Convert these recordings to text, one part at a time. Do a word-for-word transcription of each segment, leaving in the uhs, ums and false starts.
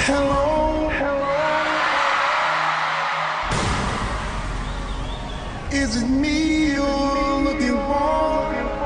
Hello, hello. Is it me you're looking for?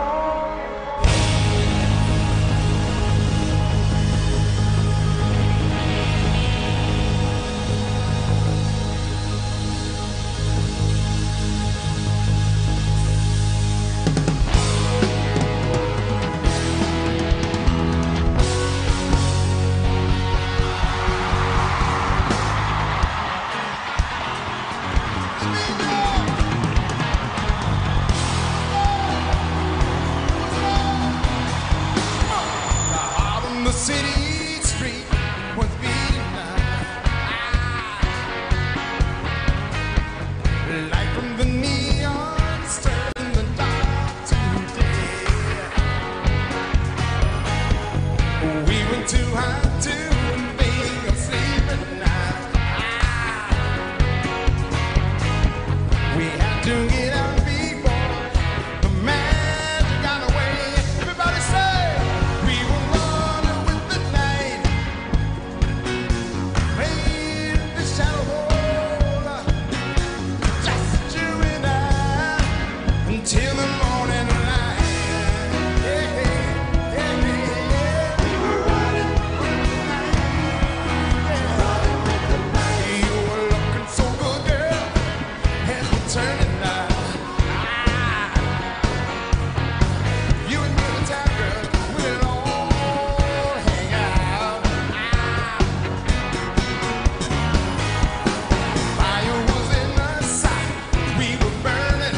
The city street was beating light from the neon stirred in the dark today. We went too high to think of sleeping now. We had to get out before the magic got away. Everybody say we were running with the night. Made the shadow hold just you and I until the morning light. Yeah, yeah, yeah, yeah. We were running with the night. Yeah. Running with the night. You were looking so good, girl, as we turning now. You and me, the time, girl, we'll all hang out. Fire was in the sight, we were burning.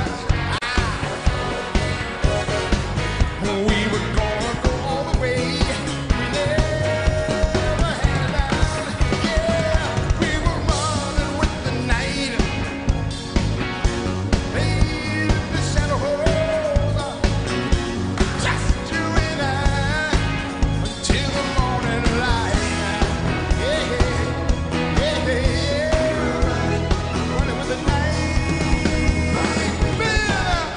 We were gonna go all the way. We never had down. Yeah, we were running with the night. Made the shadow hold just you and I until the morning light. Yeah, yeah, yeah, yeah. Running with the night. Better.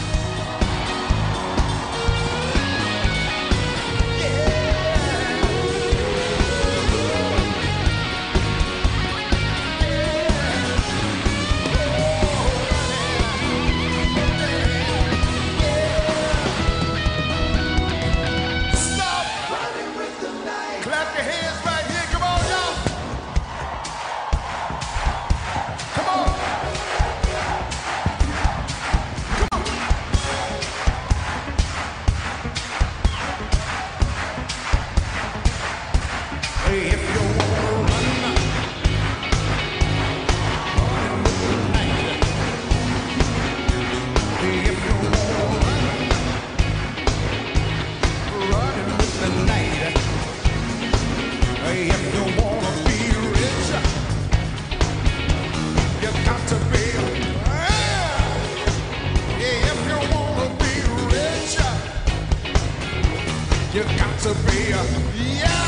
Stop! Running with the night. Clap your hands right here. Come on, y'all. Come on. Hey, if you wanna run, running with the night. Hey, if you wanna run, running with the night. Hey, if you wanna be rich, you got to be. Yeah, if you wanna be rich, you got to be. Yeah.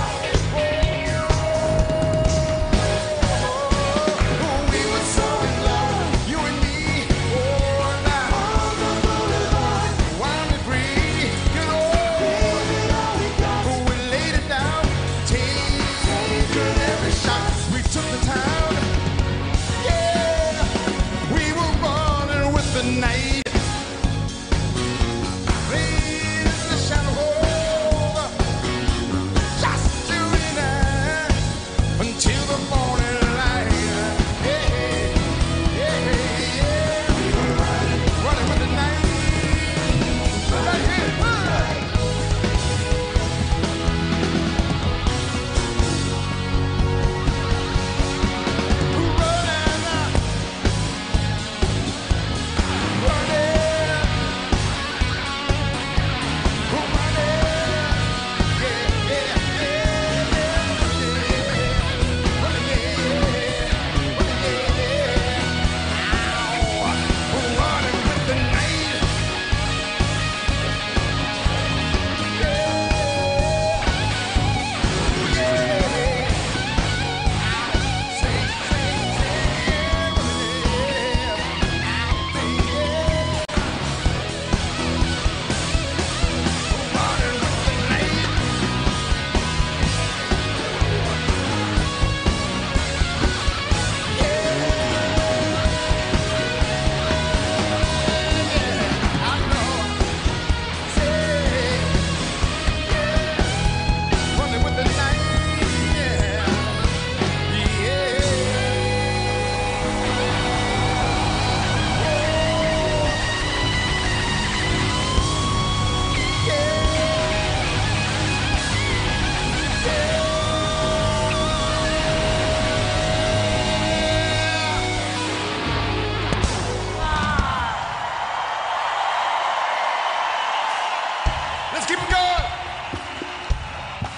We were so in love, you and me, all night. Wound it free, you know. We laid it down, taking every shot. We took the town. Yeah, we were running with the night. Laid in the shadow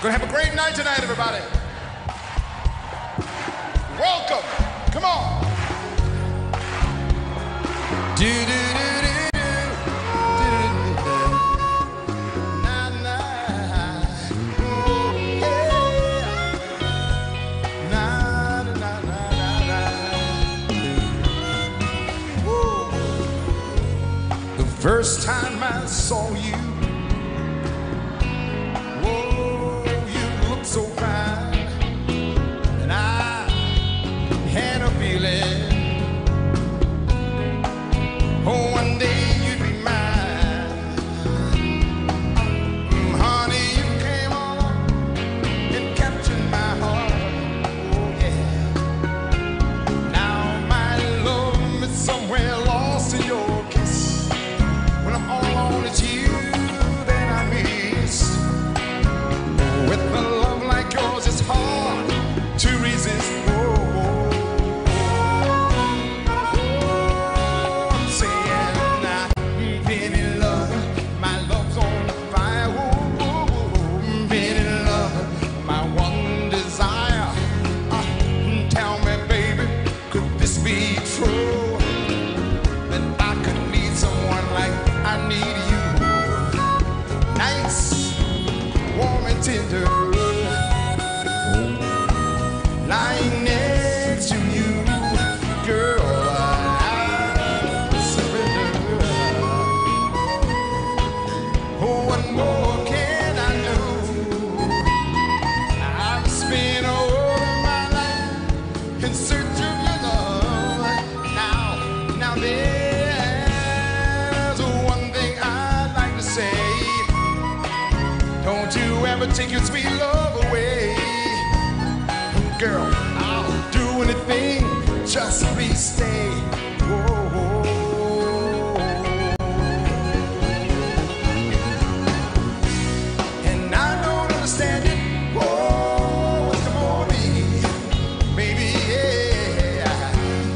Gonna have a great night tonight, everybody. Welcome. Come on. Do do do do do do na na yeah na na na na na. Woo. The first time I saw you, whoa, you looked so fine, and I had a feeling. Oh, one day you'd be mine. Mm, honey, you came on and captured my heart. Oh, yeah. Now my love is somewhere lost in your kiss. When I'm all alone, it's you that I miss. With a love like yours, it's hard to resist. Oh, tender, lying next to you, girl, I surrender. Oh, what more can I do? I've spent all my life in search of your love. Now, now there's one thing I'd like to say. Don't you ever take your sweet love away. Girl, I'll do anything, just please stay. Whoa. And I don't understand it. Whoa, what's come over me? Baby, yeah.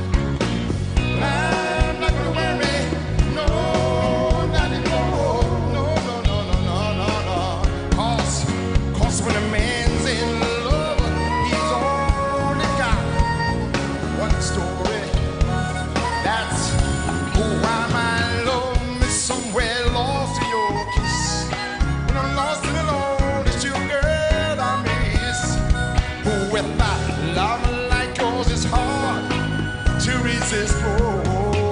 I'm not gonna worry. No, not anymore. No, no, no, no, no, no, no. Cause, cause when a man's in love, he's only got one story. That's why my love is somewhere lost in your kiss. When I'm lost and alone, it's you, girl, I miss. With a love like yours, it's hard to resist. Oh,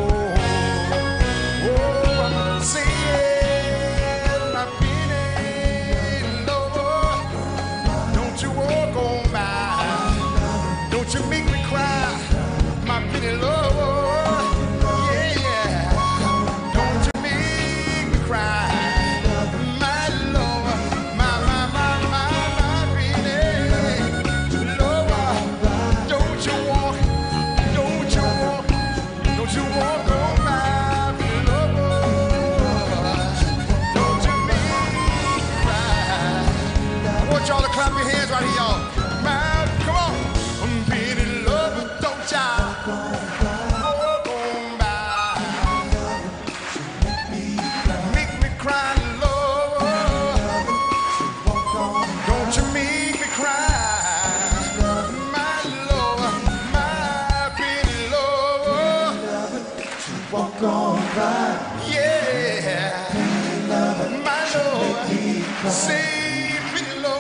oh, I'm saying my feeling low. Don't you walk on by. Don't you make me cry. My pretty love. Yeah, yeah. Don't you make me cry. My love. My, my, my, my, my pretty love. Don't you walk. Don't you walk. Don't you walk on my pretty love. Don't you make me cry. I want y'all to clap your hands right here, y'all. Man, come on. Pretty love, don't y'all walk on by. Make me cry, love. Don't you make me cry. My love, my pretty love. Walk on by. Yeah. My love. Say, pretty love.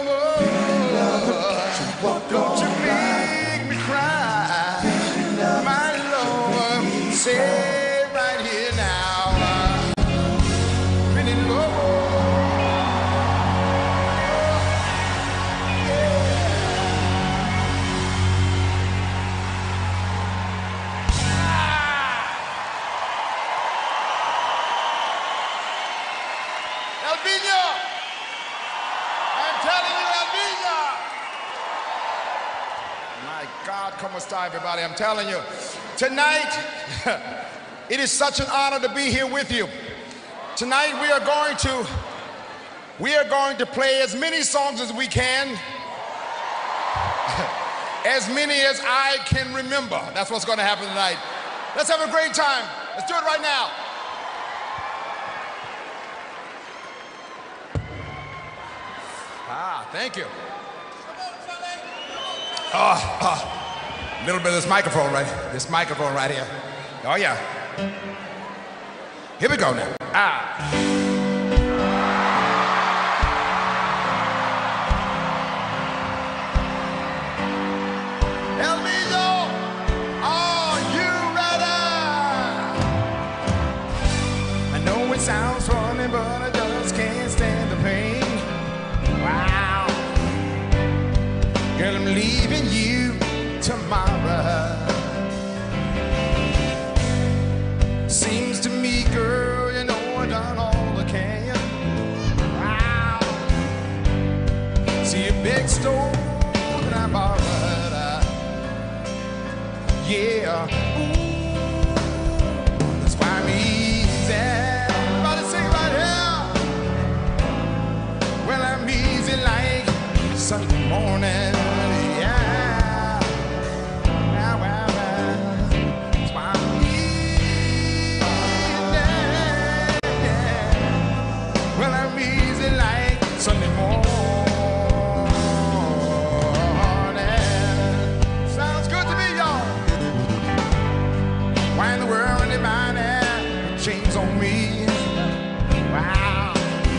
Don't you make me cry. My love. Say right here now. Pretty love. Elvina! I'm telling you, Elvina! My God, come on, stop, everybody. I'm telling you. Tonight, it is such an honor to be here with you. Tonight, we are going to, we are going to play as many songs as we can. As many as I can remember. That's what's going to happen tonight. Let's have a great time. Let's do it right now. Ah, thank you. Oh, oh. A little bit of this microphone right, this microphone right here. Oh yeah. Here we go now. Ah. Elviso, are you ready? I know it sounds funny, but I just can't stand the pain. Wow. Girl, I'm leaving you tomorrow. Seems to me, girl, you know I done all I can. Wow. See a big stove that I borrowed. Uh, yeah. Ooh, that's why I'm easy. Everybody sing right here. Well, I'm easy like Sunday morning. Sunday morning. Sounds good to me, y'all. Why in the world am I there? Chains on me. Wow.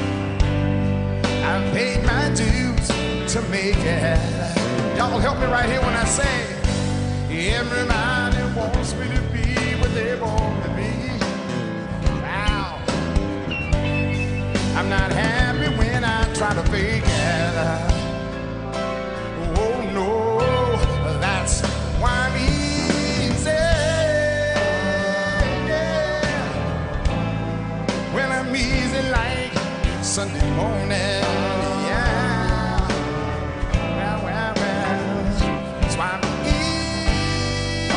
I've paid my dues to make it. Y'all help me right here when I say everybody wants me to be what they want to be. Wow. I'm not happy when I try to fake it. Oh no, that's why I'm easy. Yeah. Well, I'm easy like Sunday morning. Yeah. Well, well, well. That's why I'm easy.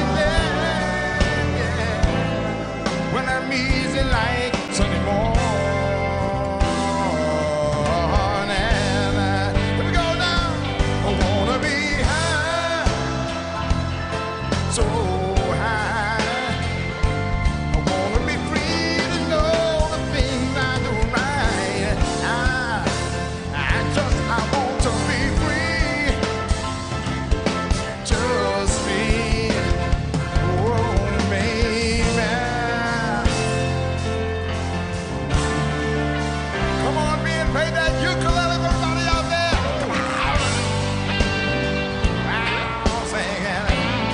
Yeah. Well, I'm easy like Sunday morning. So high, I wanna be free to know the things I do right. I, I just, I want to be free. Just me, oh baby. Come on, man, play that ukulele, everybody out there. Come on. Wow, sing it.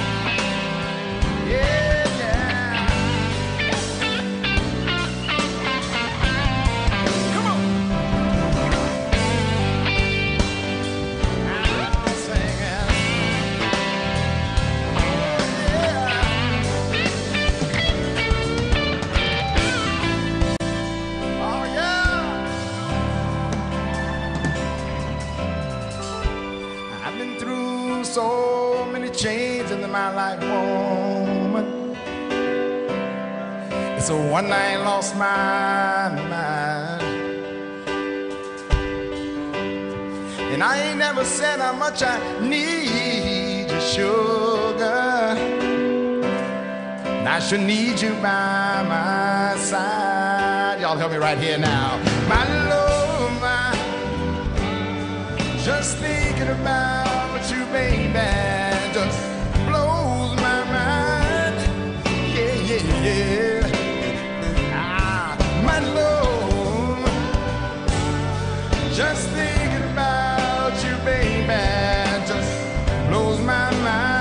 So many changes in my life, woman. It's a one night I lost my mind, and I ain't never said how much I need your sugar. And I should need you by my side. Y'all help me right here now. My love, my just thinking about you, baby, just blows my mind. Yeah, yeah, yeah. Ah, my love, just thinking about you, baby, just blows my mind.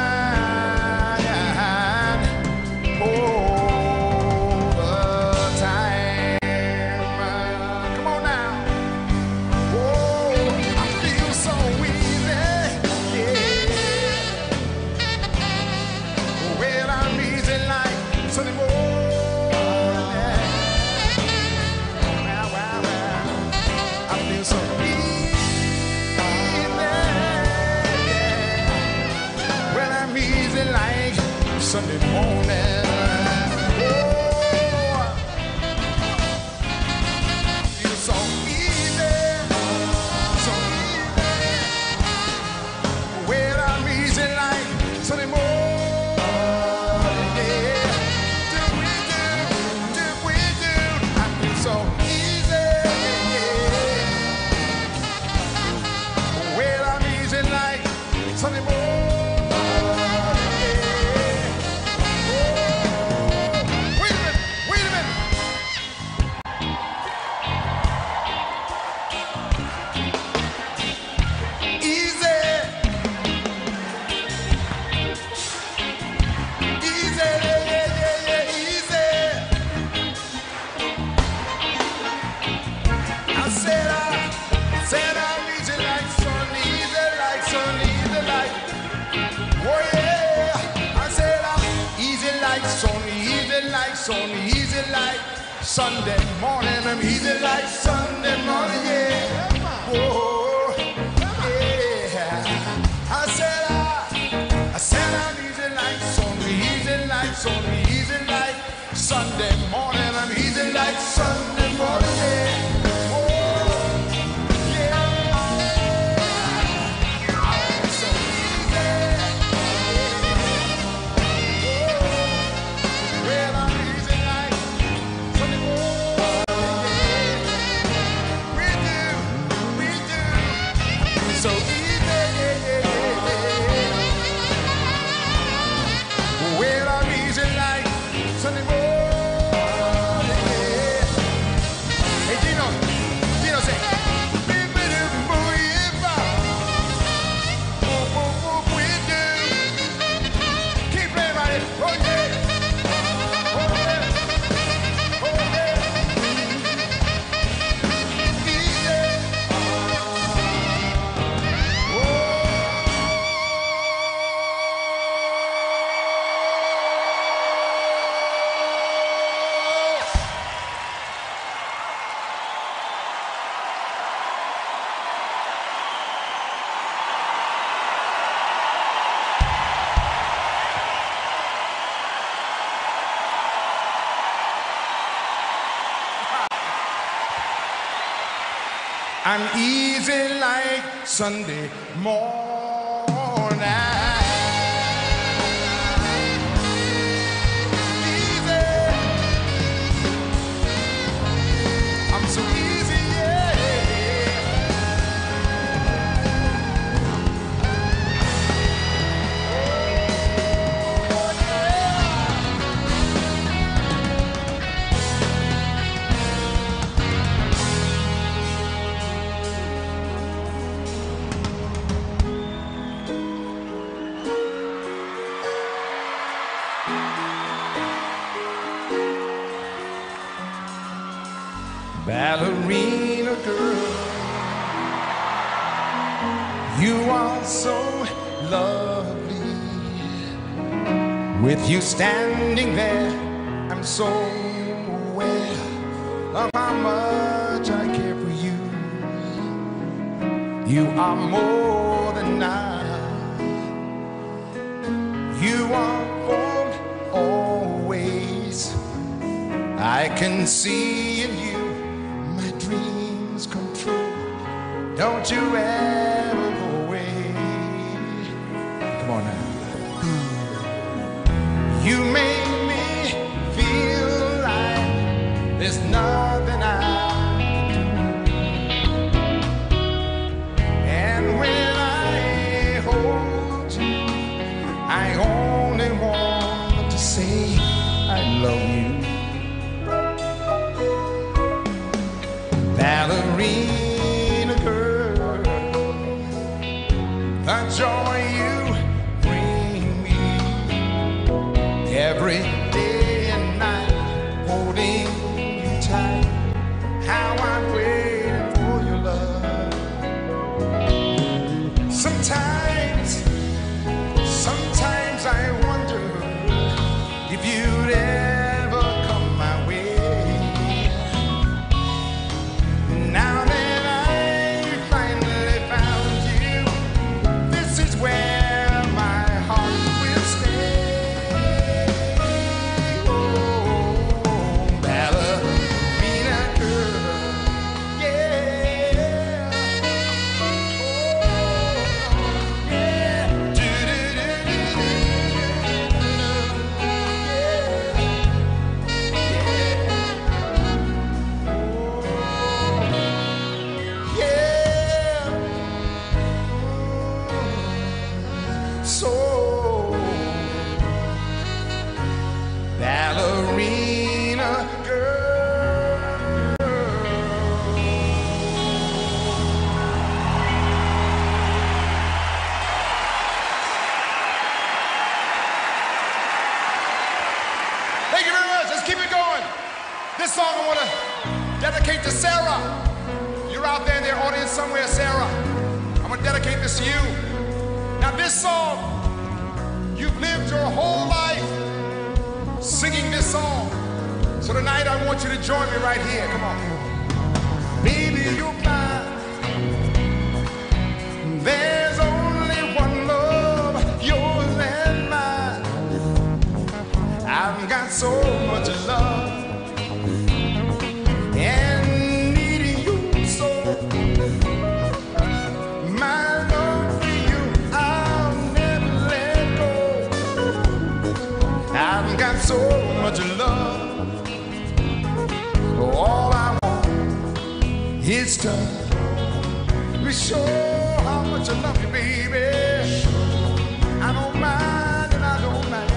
All the time. Come on now. Oh, I feel so easy. Yeah. Sunday morning. I'm easy like Sunday morning, yeah. Whoa, yeah. I said I, I said I'm easy like Sunday, easy like Sunday, easy like Sunday morning. I'm easy like Sunday morning, yeah. I'm easy like Sunday morning. Easy. I'm so easy, yeah. Oh, yeah. Ballerina girl, you are so lovely. With you standing there, I'm so aware of how much I care for you. You are more than enough. You are home always. I can see in you dreams come true. Don't you ever go away. Come on now. You make me feel like there's nothing I can do. And when I hold you, I only want to say I love you. Ballerina girl, the joy you bring me every day and night, holding you tight. How I'm waiting for your love. Sometimes, sometimes I wonder if you'd ever come my way. Now that I finally found you, this is where my heart will stay. Oh, ballerina girl, yeah. Oh, yeah. Do-do-do-do-do-do-do. Yeah. So ballerina girl. Thank you very much. Let's keep it going. This song I want to dedicate to Sarah. You're out there in the audience somewhere, Sarah. I'm going to dedicate this to you. Now this song, you've lived your whole life singing this song. So tonight I want you to join me right here. Come on. Baby, you're mine. There's only one love, yours and mine. I've got so much love and needing you so. My love for you, I'll never let go. I've got so much love. All I want is to be sure how much I love you, baby. I don't mind and I don't mind.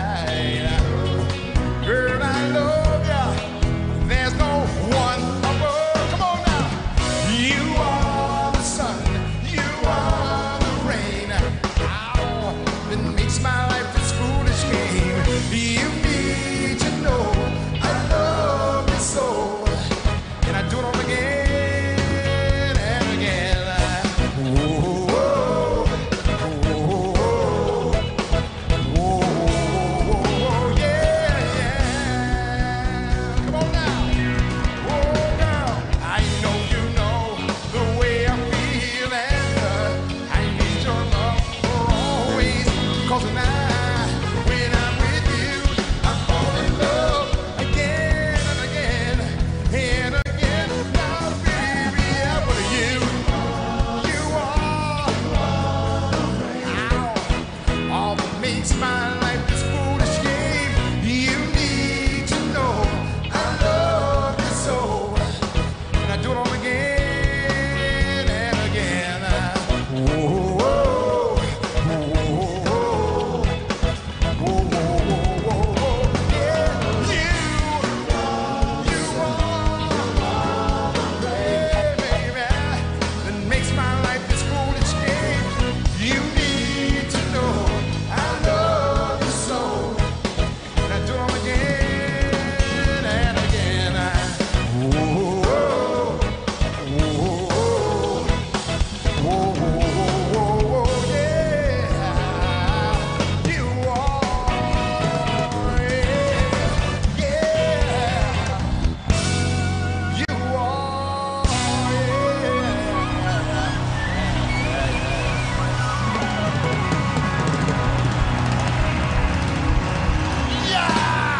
Girl, I love you. There's no one above. Come on now. You are the sun. You are the rain. Oh, that makes my life this foolish game. You need to know I love you so. And I do it all again and again. Whoa, whoa, whoa, whoa, yeah, yeah. Come on now. Oh, girl, I know you know the way I feel, and uh, I need your love for always. 'Cause when I, when I'm with you, I fall in love again and again and again. Now, baby, yeah, what are you? You are all that makes my life this foolish game. You need to know I love you so. And I do it all again and again. Whoa, whoa, whoa, whoa, whoa, whoa, whoa. Yeah, you, you are, baby, that makes my life this foolish game. You need to know I love you so. And I do it all again and again. Whoa, whoa, whoa, whoa, whoa, whoa, yeah. You are, yeah, yeah. You are, yeah. Yeah.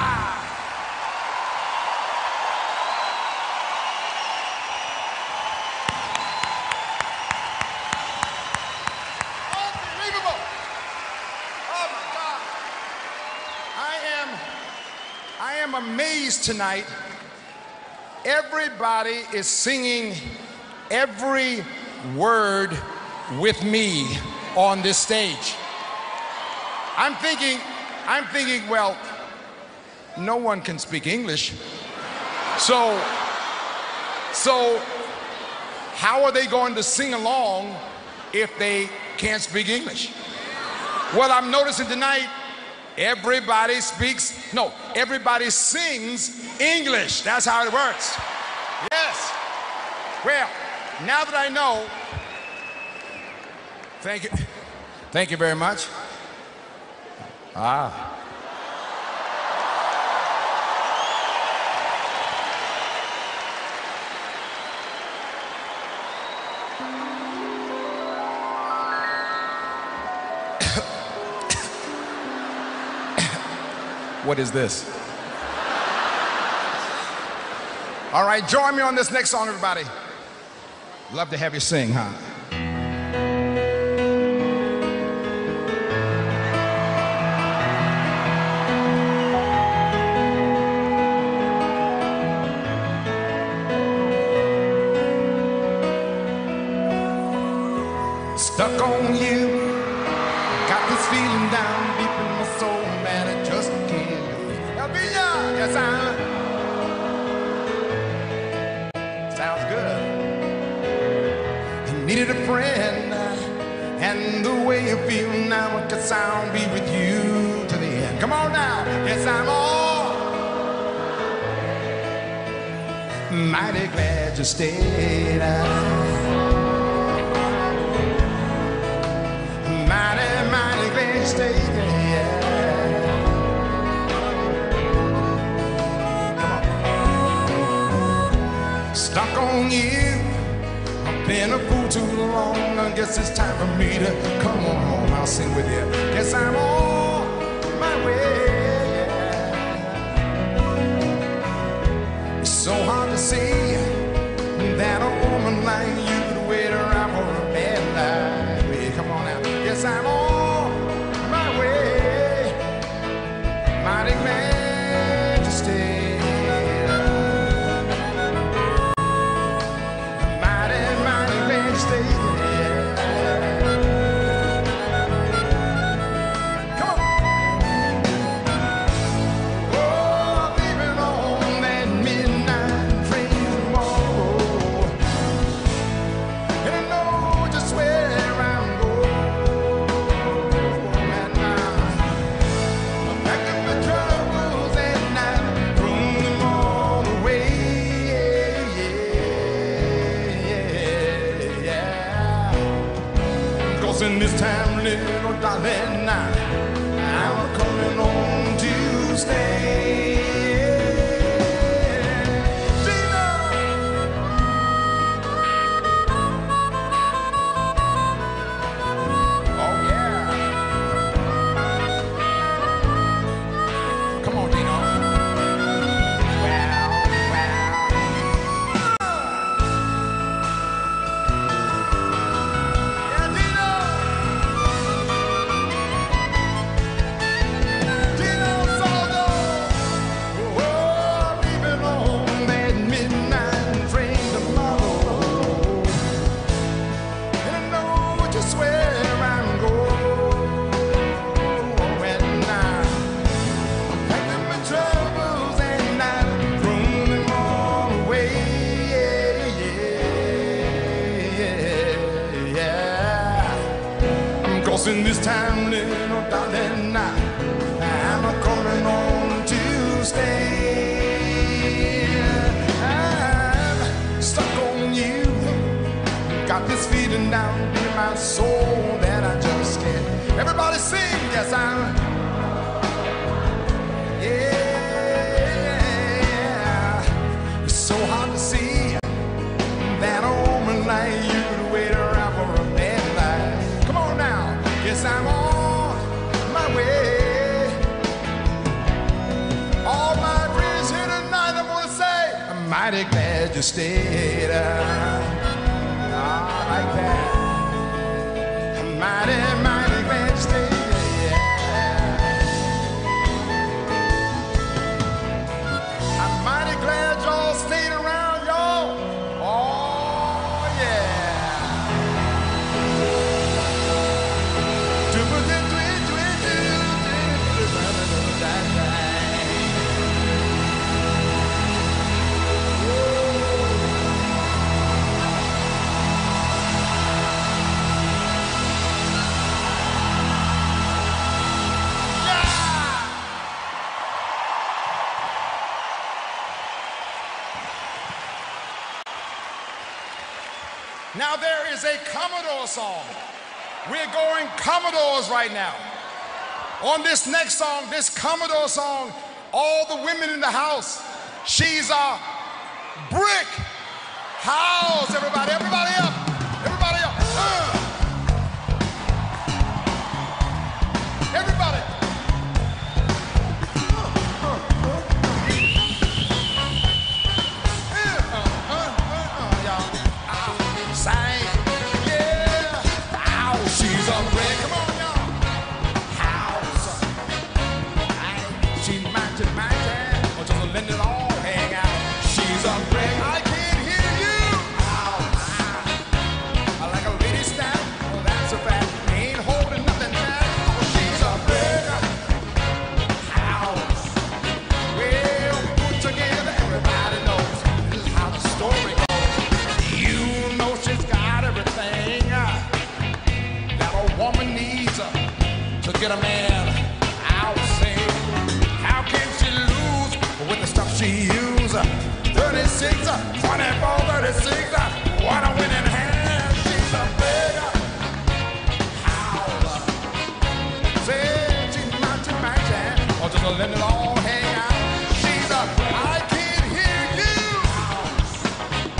Unbelievable. Oh my God. I am, I am amazed tonight. Everybody is singing every word with me on this stage. I'm thinking, I'm thinking, well, no one can speak English. So, so how are they going to sing along if they can't speak English? What I'm noticing tonight, everybody speaks, no, everybody sings English. That's how it works. Yes. Well, now that I know, thank you. Thank you very much. Ah. What is this? All right, join me on this next song, everybody. Love to have you sing, huh? Stuck on you, got this feeling down deep in my soul, man, I just can't lose. I'll be young, yes I sounds good. I needed a friend, and the way you feel now, I guess I'll be with you to the end. Come on now, yes I'm all mighty glad you stayed. Mighty, mighty glad you stayed, yeah. Come on. stuck on you. I've been a fool too long. I guess it's time for me to come on home. I'll sing with you. Guess I'm on my way. It's so hard to see that a woman like you would wait around for a man like me. Come on now. Guess I'm on my way. Mighty glad to stay. In this time, little darling, now I'm coming home to stay. Oh yeah. Come on, Dino. Well, well. Yeah, Dino. In this time, little darling, now I'm coming home to stay. I'm stuck on you. Got this feeling down in my soul that I just can't. Everybody sing, yes I'm. Yeah, it's so hard to see that a woman like you would wait around for a man like. Come on now. Yes, I'm on my way. All my friends here tonight, I want to say, I'm mighty glad you stayed. Ah, like that. I'm mighty, mighty glad you stayed. Yeah. I'm mighty glad y'all stayed around, y'all. Oh, yeah. Now there is a Commodore song. We're going Commodores right now. On this next song, this Commodore song, all the women in the house, she's a brick house. Everybody, everybody up, everybody up. Uh. Everybody. Get a man out, say, how can she lose with the stuff she use? thirty-six, twenty-four, thirty-six, what a winning hand. She's a big house. Say, she's not too much, or just let it all hang out. She's a, I can't hear you.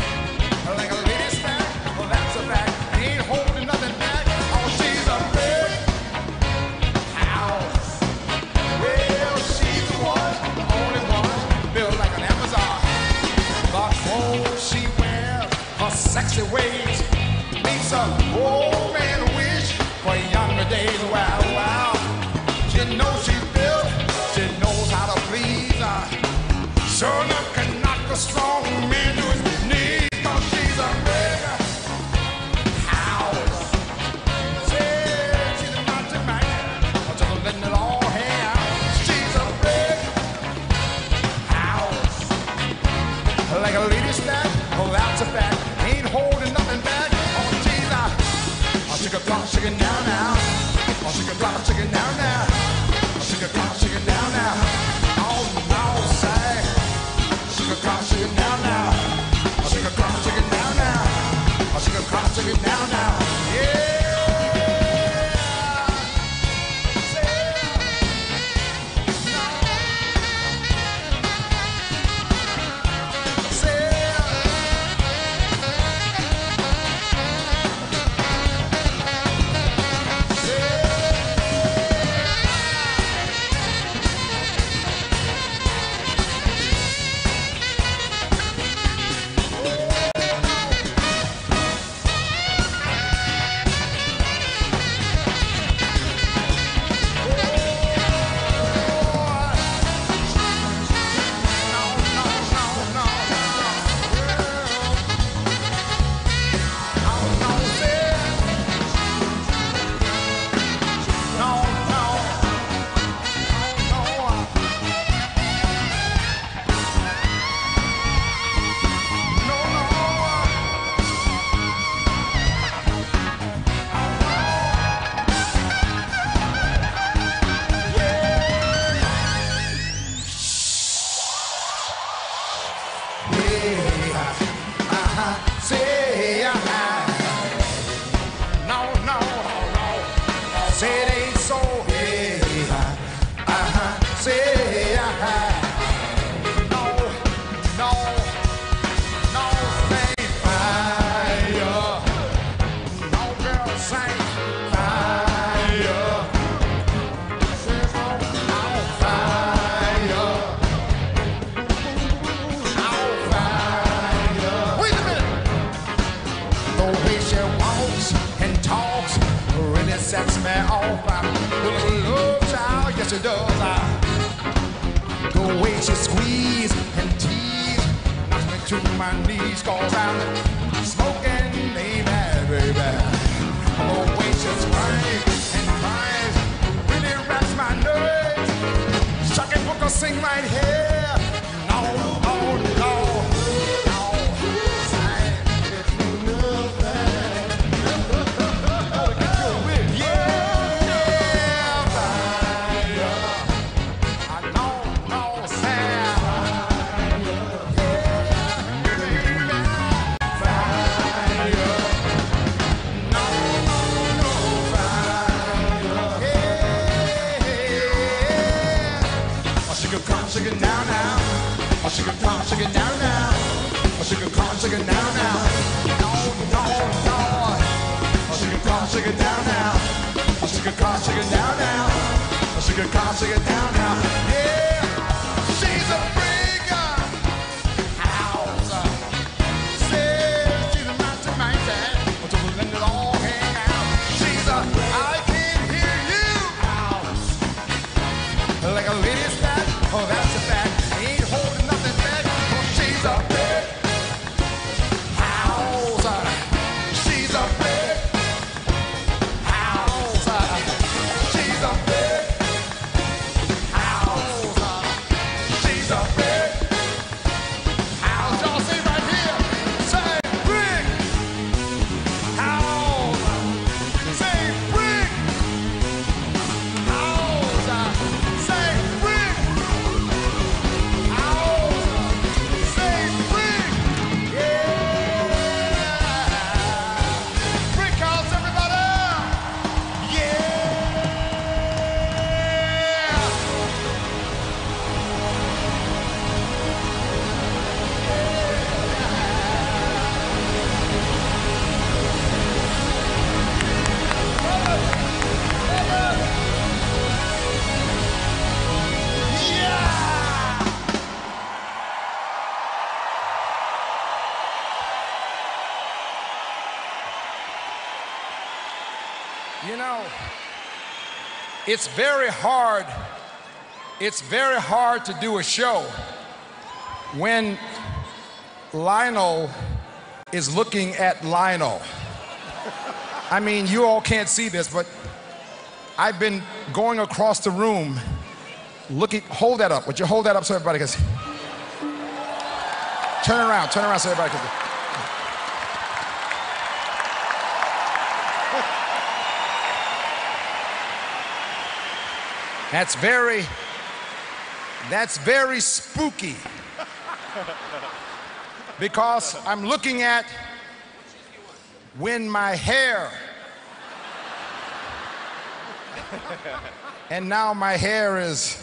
clothes she wears, her sexy ways makes a old man wish for younger days. Wow, wow. She knows she's built, she knows how to please. Uh, sure enough can knock a strong man to his knees, 'cause she's a big house. Says she's a mountain man, just letting it all hang out. She's a big house, like a lady snack. Oh, that's a fact. Ain't holding nothing back. Oh, she's a, oh, she can drop, she can down now. Oh, she can drop, she can down now. Oh, she can drop, she can down now. Oh, no, say. She can drop, she can down now. Oh, she can drop, she can down now. Oh, she can drop, she can down now. Yeah. Sets me off. With a love child, yes it does. I, the way she squeeze and tease knocks me to my knees, 'cause I'm smoking, baby, baby. The way she screams and cries really wrecks my nerves. Chucky Booker sing right here. No, no, no. Sugar now now, oh sugar come, sugar now now, oh sugar come, sugar now now, no no no, oh sugar come, sugar now now, oh sugar come, sugar now now, oh sugar come, sugar now now, yeah, she's a freaker house, says she's a mountain mountain, oh to let it all hang out, she's a I can hear you house, like a lady's fat. Oh, that's a fact. Ain't holding nothing back. Oh, she's a big house. She's a big house. She's a big house. You know, it's very hard, it's very hard to do a show when Lionel is looking at Lionel. I mean, you all can't see this, but I've been going across the room looking. Hold that up. Would you hold that up so everybody can see? Turn around, turn around so everybody can see. That's very, that's very spooky. Because I'm looking at when my hair, and now my hair is,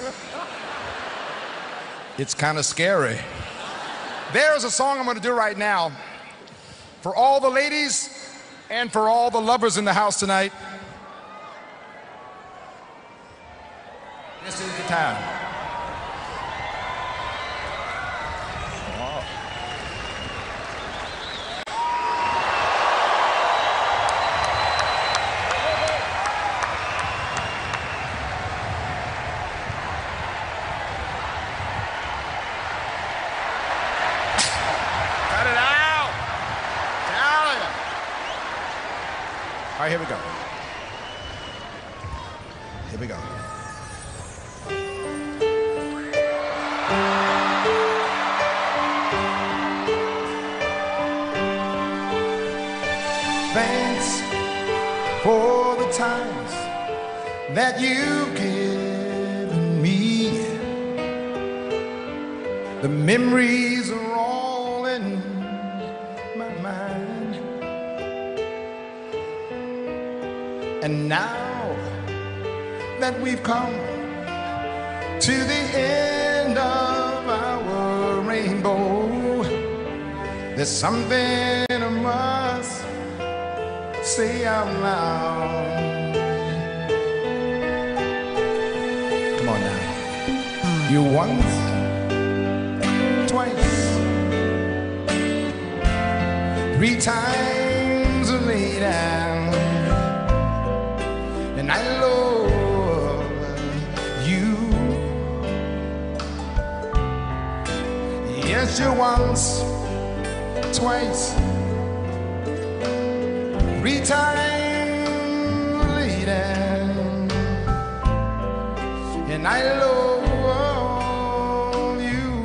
it's kind of scary. There's a song I'm going to do right now for all the ladies and for all the lovers in the house tonight. This is the time. All right, here we go. Here we go. Thanks for the times that you've given me. The memories are all in my mind. And now that we've come to the end of our rainbow, there's something I must say out loud. Come on now. You once, twice, three times lay down, and I love you. Yes, you once, twice, three times lay down, and I love you.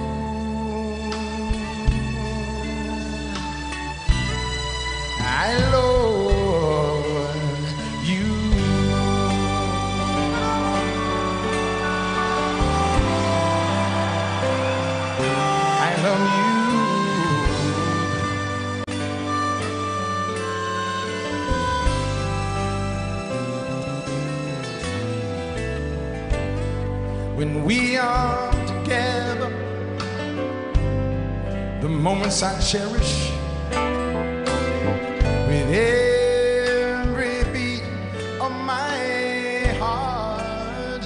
I love you. I love you. When we are together, the moments I cherish with every beat of my heart.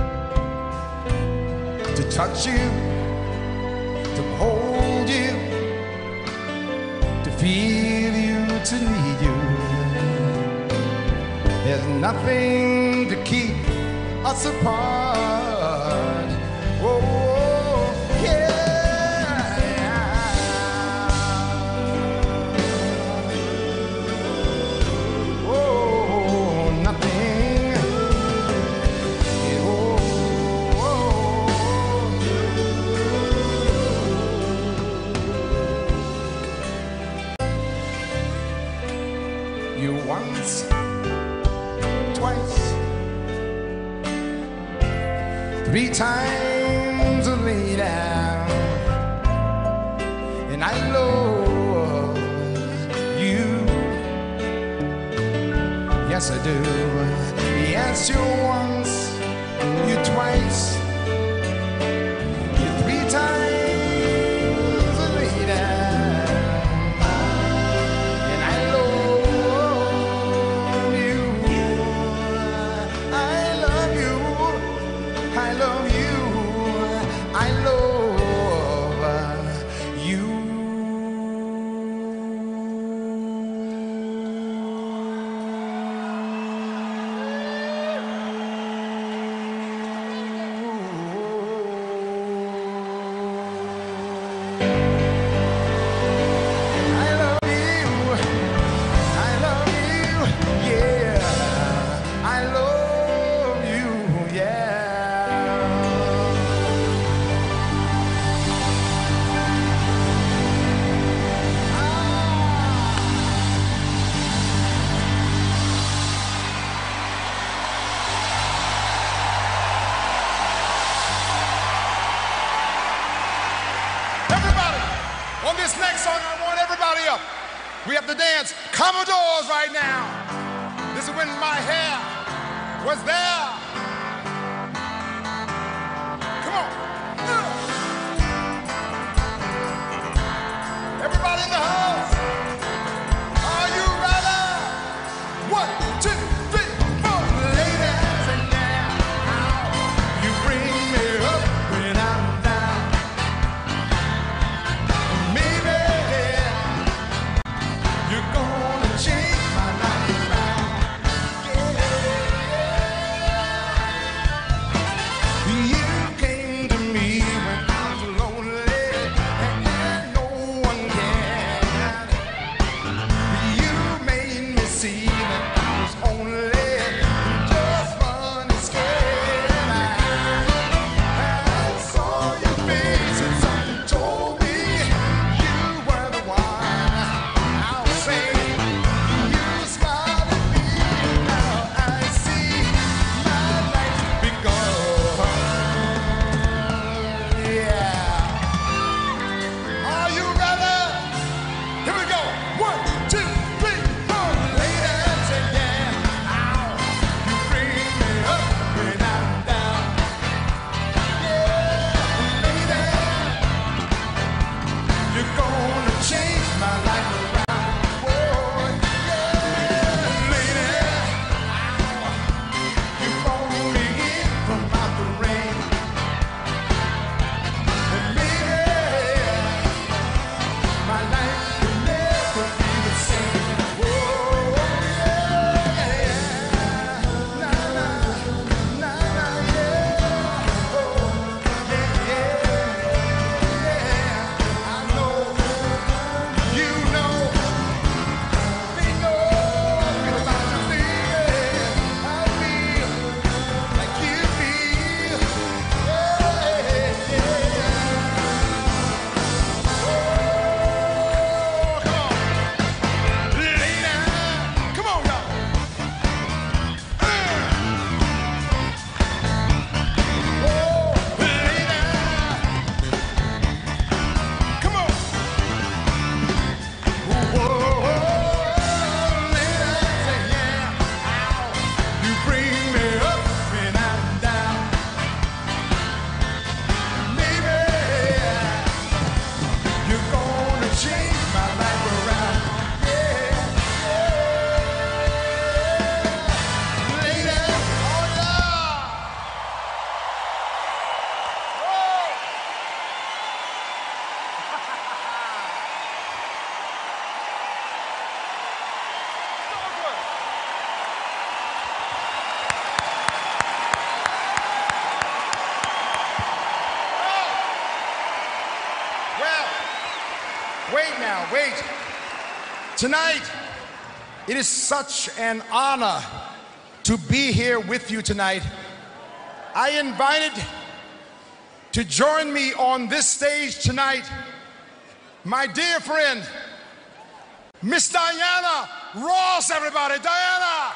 To touch you, to hold you, to feel you, to need you. There's nothing to keep us apart. Whoa, yeah. Whoa, nothing. Whoa, whoa. You once, twice, three times lay down, and I love you. Yes, I do. Yes, you once, you twice, you three times lay down, and I love you. I love you. I love you. I love you. this next song, I want everybody up. We have to dance Commodores right now. This is when my hair was there. Come on. Everybody in the house, are you ready? One, two, three, four. Ladies and now, you bring me up when I'm down. Maybe you're gonna change my life around. Yeah. You came to me when I was lonely and no one cared. You made me see that I was only just running scared. I saw your face and something told me you were the one. I'll say you smiled at me. Now I see my life begun. Yeah. Are you ready? Here we go. One, two, three, four. Ladies and yeah, you bring me up when I'm down. Yeah, lady, you're gonna change my life around. Oh, yeah, lady, you brought me in from out the rain. And lady, my life will never be the same. Oh, yeah, na na na na, yeah. Oh, yeah, yeah. I know, you know, they know feel about to feel. I feel like you feel. Yeah, yeah. Oh, come on. Lady, come on, y'all. Uh. Oh, lady, come on. Whoa, lady, say yeah. You bring me up when I'm down. Maybe you're gonna change my life around. Yeah, yeah. Lady, oh yeah. Oh. Well, wait now, wait. Tonight, it is such an honor to be here with you tonight. I invited to join me on this stage tonight my dear friend, Miss Diana Ross, everybody. Diana!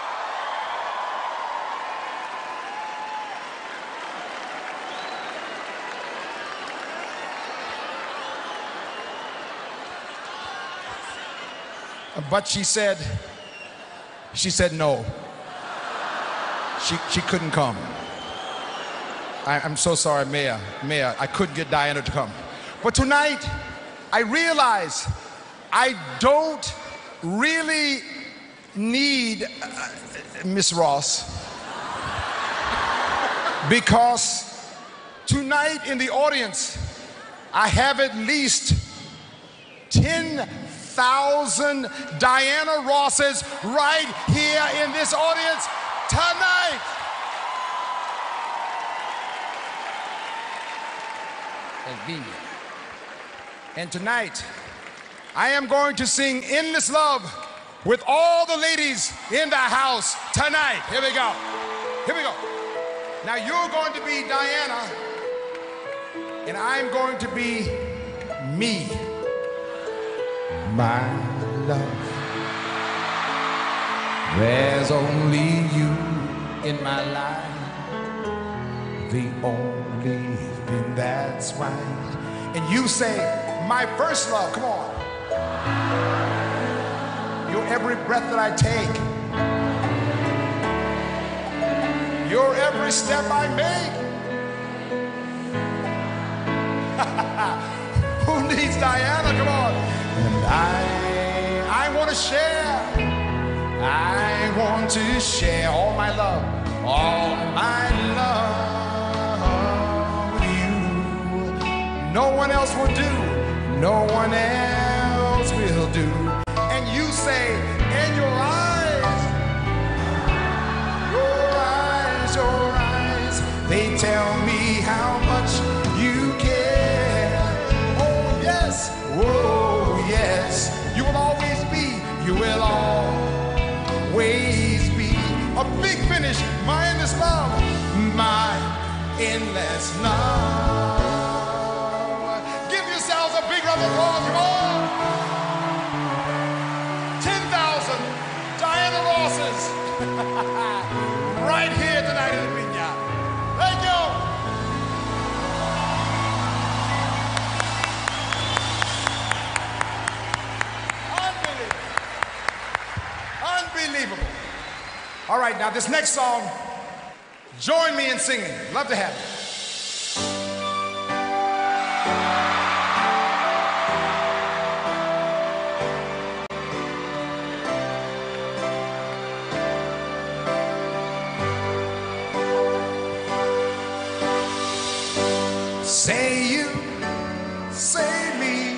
But she said, she said no. She, she couldn't come. I, I'm so sorry, Mayor. Mayor, I couldn't get Diana to come. But tonight, I realize I don't really need uh, Miss Ross. Because tonight in the audience, I have at least ten thousand Diana Rosses right here in this audience tonight. And tonight, I am going to sing Endless Love with all the ladies in the house tonight. Here we go. Here we go. Now you're going to be Diana, and I'm going to be me. My love, there's only you in my life, the only thing that's right. And you say, My first love, come on. You're every breath that I take. You're every step I make. Who needs Diana? Come on. And I, I want to share. I want to share all my love, all my love with you. No one else will do. No one else will do. And you say, in your eyes, your eyes, your eyes, they tell me how much you care. Oh yes, oh yes, you will always be, you will always be a big finish, my endless love, my endless love. Give yourselves a big round of applause, come on. ten thousand Diana Rosses right here tonight in the Vineyard. Thank you. Unbelievable. Unbelievable. All right, now this next song, join me in singing. Love to have you. Say you, say me,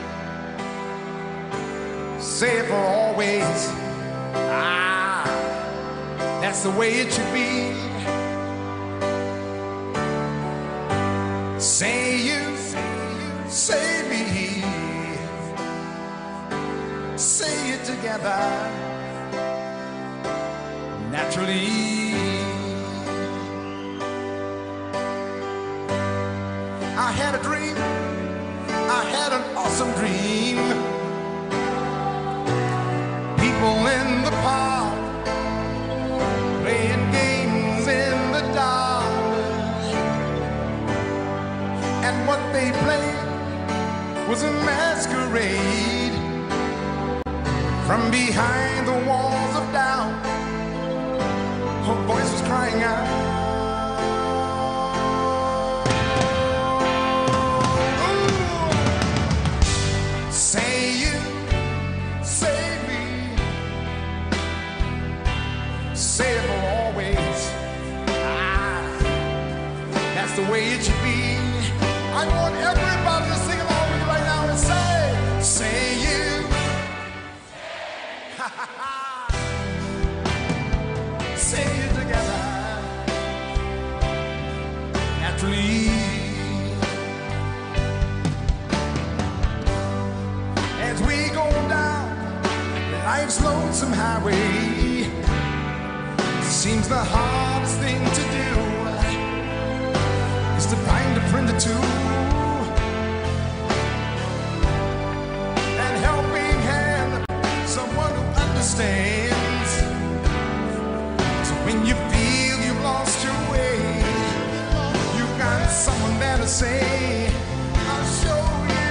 say it for always. Ah, that's the way it should be. Say you, say me, say it together naturally. I had a dream, I had an awesome dream. People in the park, playing games in the dark. And what they played was a masquerade. From behind the walls of doubt, her voice was crying out. Say it for always. Ah, that's the way it should be. I want everybody to sing along with me right now and say, say you. Say it together naturally. As we go down life's lonesome highway, seems the hardest thing to do is to find a friend or two. An helping hand, someone who understands. So when you feel you've lost your way, you've got someone there to say, I'll show you.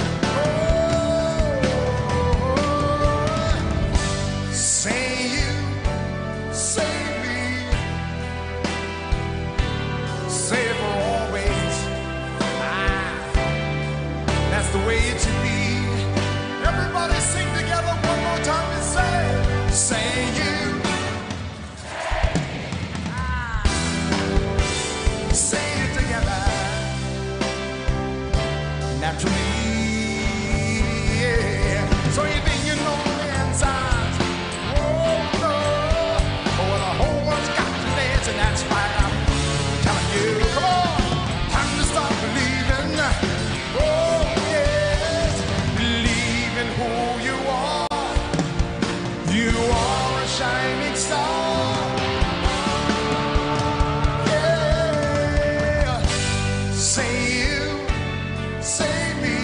Oh, say you, say say it for always. Ah, that's the way it should be. Everybody sing together one more time and say, say you. Ah, say it together naturally. Yeah. So you think you know the inside? Oh no, oh, well the whole world's got to dance, and that's right. You, come on, time to start believing. Oh yes, believe in who you are. You are a shining star. Yeah, say you, say me,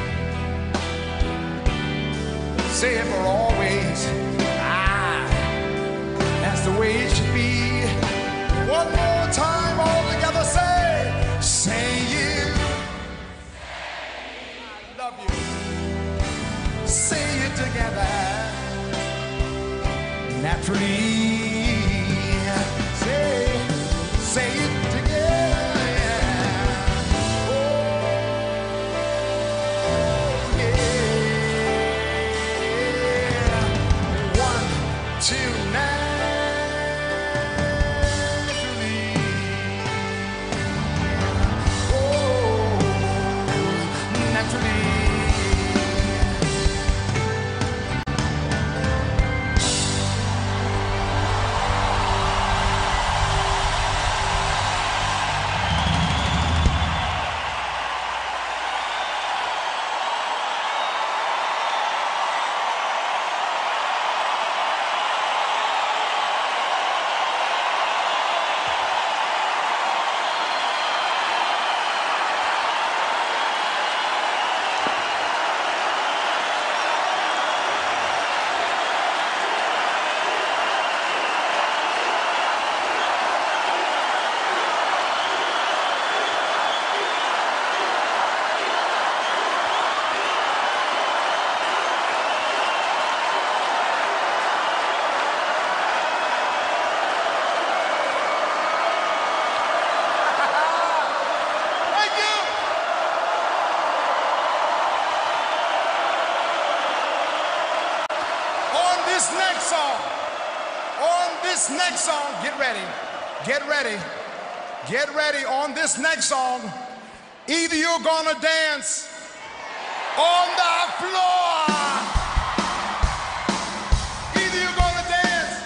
say it for always. Ah, that's the way it should be. One more time, all together, say, say you. I love say it together naturally. Say, say it together. Oh, yeah. One, two, naturally. Oh, naturally. This next song, on this next song, get ready, get ready, get ready. On this next song, either you're gonna dance on the floor, either you're gonna dance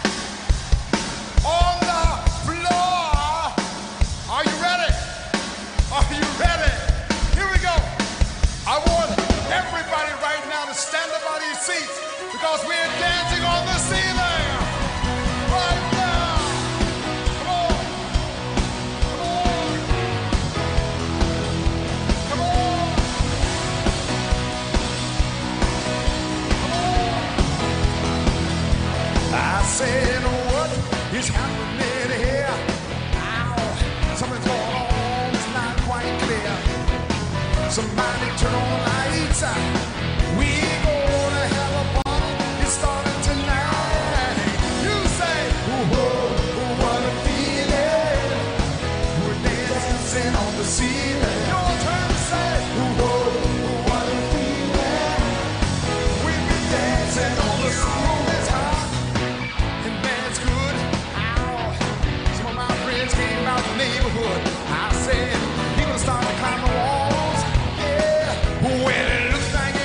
on the floor. Are you ready? Are you ready? Here we go. I want everybody right now to stand up out of your seats, because we're dancing on the ceiling right now. Come on. Come on. Come on. Come on. I said, what is happening here? Ow. Something's going on, it's not quite clear. Somebody turn on the lights. We gonna have a starting tonight. You say, whoa, what a feeling. We're dancing on the ceiling. Your turn to say, whoa, what a feeling. We've been dancing on the ceiling. It's hot and that's good. Ow. Some of my friends came out the neighborhood. I said, people started to climb the walls. Yeah, when it looks like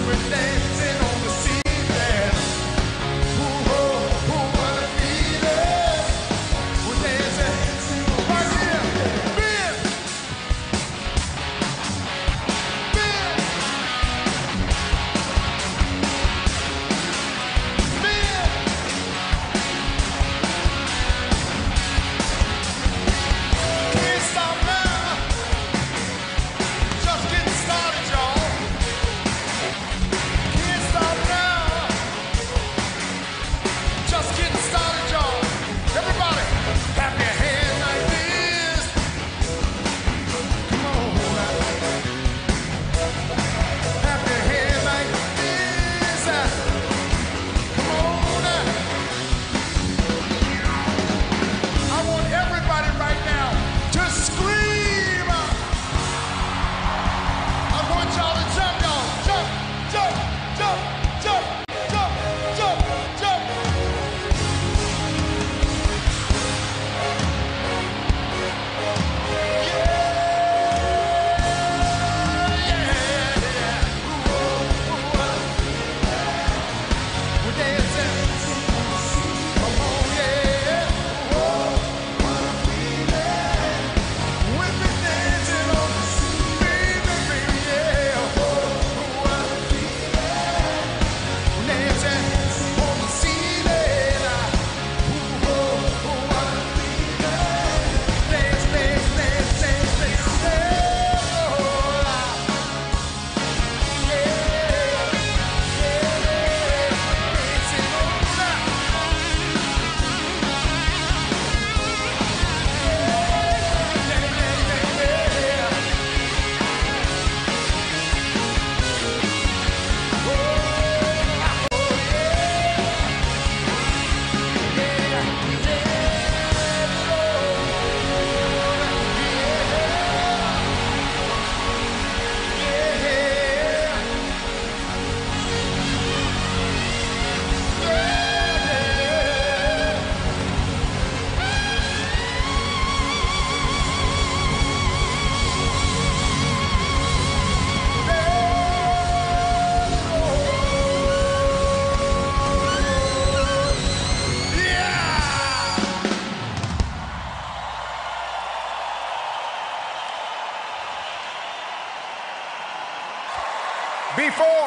Before,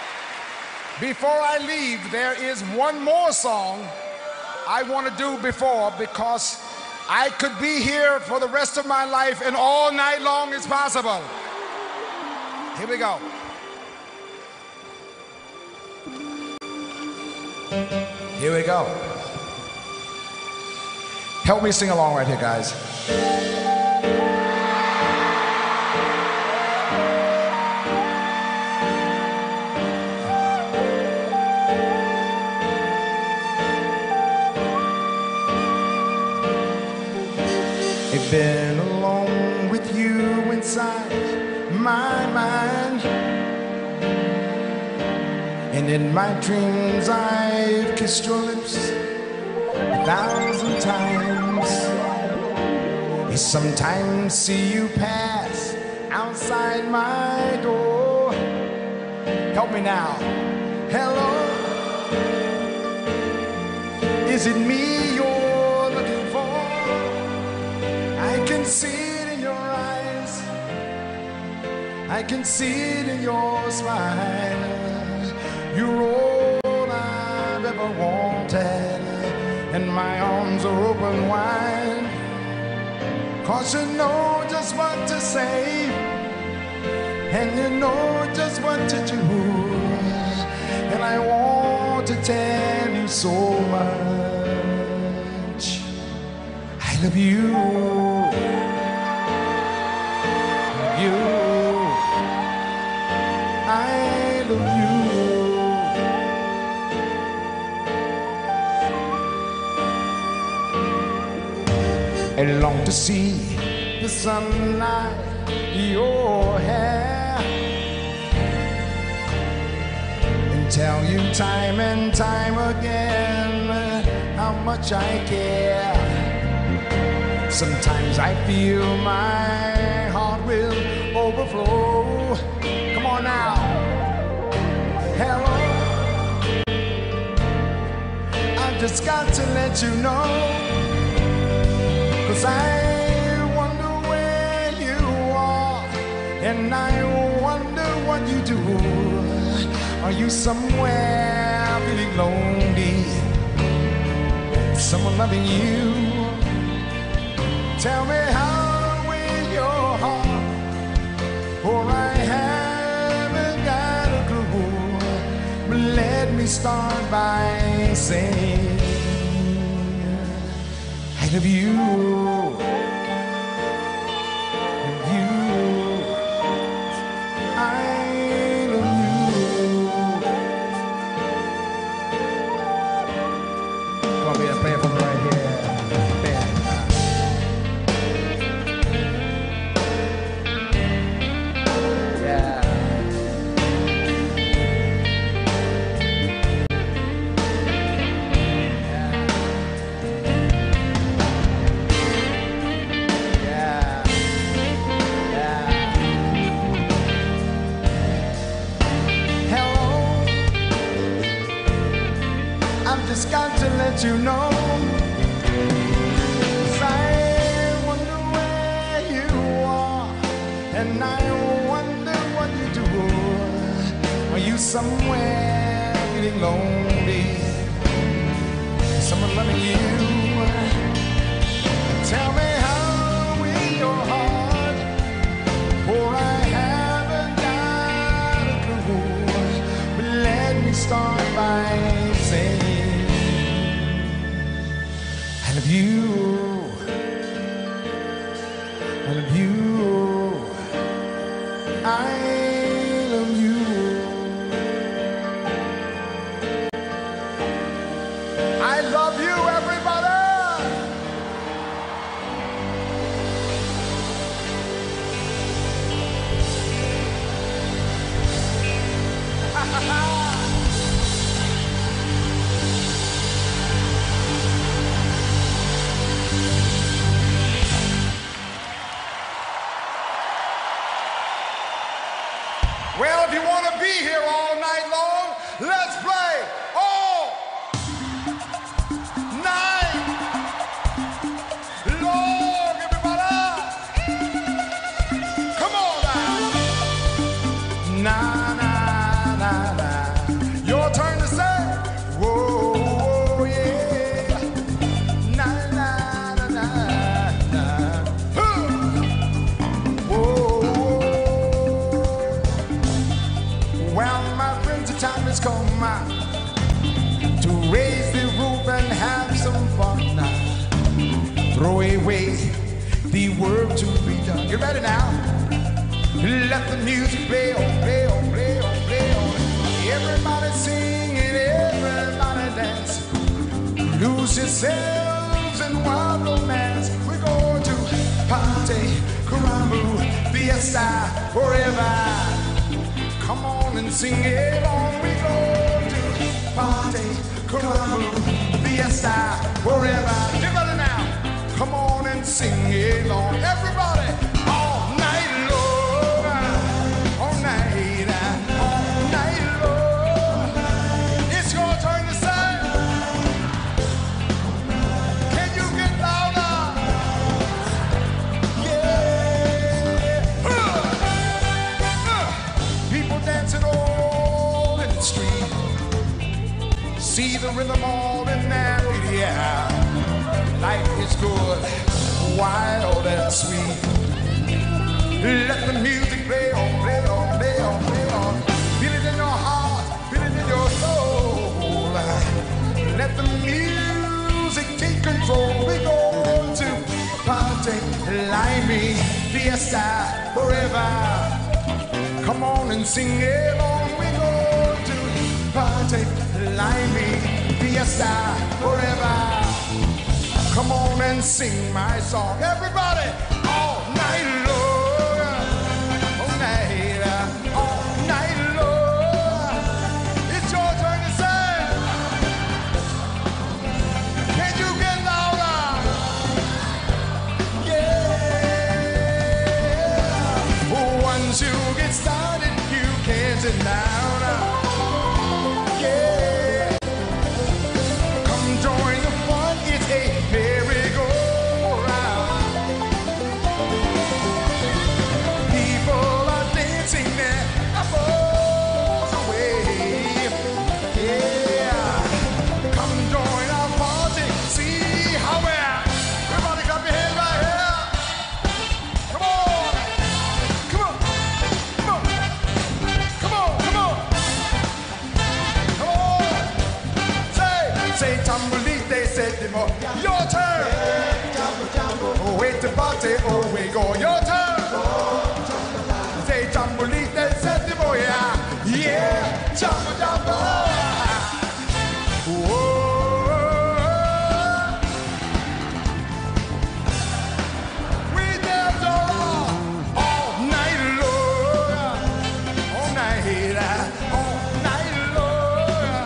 before I leave, there is one more song I want to do before, because I could be here for the rest of my life and all night long is possible. Here we go. Here we go. Help me sing along right here, guys. I've been alone with you inside my mind, and in my dreams I've kissed your lips a thousand times. I sometimes see you pass outside my door. Help me now. Hello, is it me you're looking for? I can see it in your eyes, I can see it in your smile. You're all I've ever wanted, and my arms are open wide. 'Cause you know just what to say, and you know just what to do, and I want to tell you so much. I love you. You, I love you. I long to see the sunlight, your hair, and tell you time and time again how much I care. Sometimes I feel my heart will overflow. Come on now. just got to let you know, 'cause I wonder where you are, and I wonder what you do. Are you somewhere feeling lonely? Someone loving you? Tell me how with your heart, for I haven't got a clue. But let me start by saying I love you. Love you. I love you. Come on, man, play it for me right here. Just got to let you know, 'cause I wonder where you are, and I wonder what you do. Are you somewhere feeling lonely? Someone loving you? Tell me how in your heart, for I haven't got a clue. But let me start by saying I love you, I love you, I love you. I love you, everybody. Ha ha ha. Well, if you want to be here all night long, let's play all night long, everybody. Come on now. Nah, nah, nah, nah. Your turn to say, whoa, whoa, yeah. Nah, nah, nah, nah, nah. Huh. Whoa. Well, my friends, the time has come uh, to raise the roof and have some fun. Uh, throw away the work to be done. You ready now? Let the music play on, play on, play on, play on. Everybody sing and everybody dance. Lose yourselves in wild romance. We're going to party, caramba, fiesta, forever. Come on and sing it on. We go to party, caramba, fiesta, forever. Get ready now. Come on and sing it on. Everybody, all night long, all night, all night long. It's your turn to sing. Can you get louder? Yeah. Uh, uh. People dancing all in the street. See the rhythm all in their feet, yeah. Life is good, wild and sweet. Let the music play on, play on, play on, play on. Feel it in your heart, feel it in your soul. Let the music take control. We go to party, limey, fiesta, forever. Come on and sing it on. We go to party, limey, fiesta, forever. Come on and sing my song, everybody, all night long, all night, all night long. It's your turn to sing. Can you get louder? Yeah. Once you get started, you can't sit down. Yeah. Come join Tambolite Setimo. Your turn. Oh, wait to party, oh, we go. Your turn. Say Tambolite Setimo, yeah. Yeah, jumbo, jumbo. Whoa. We danced all, all night long. All night, all night long.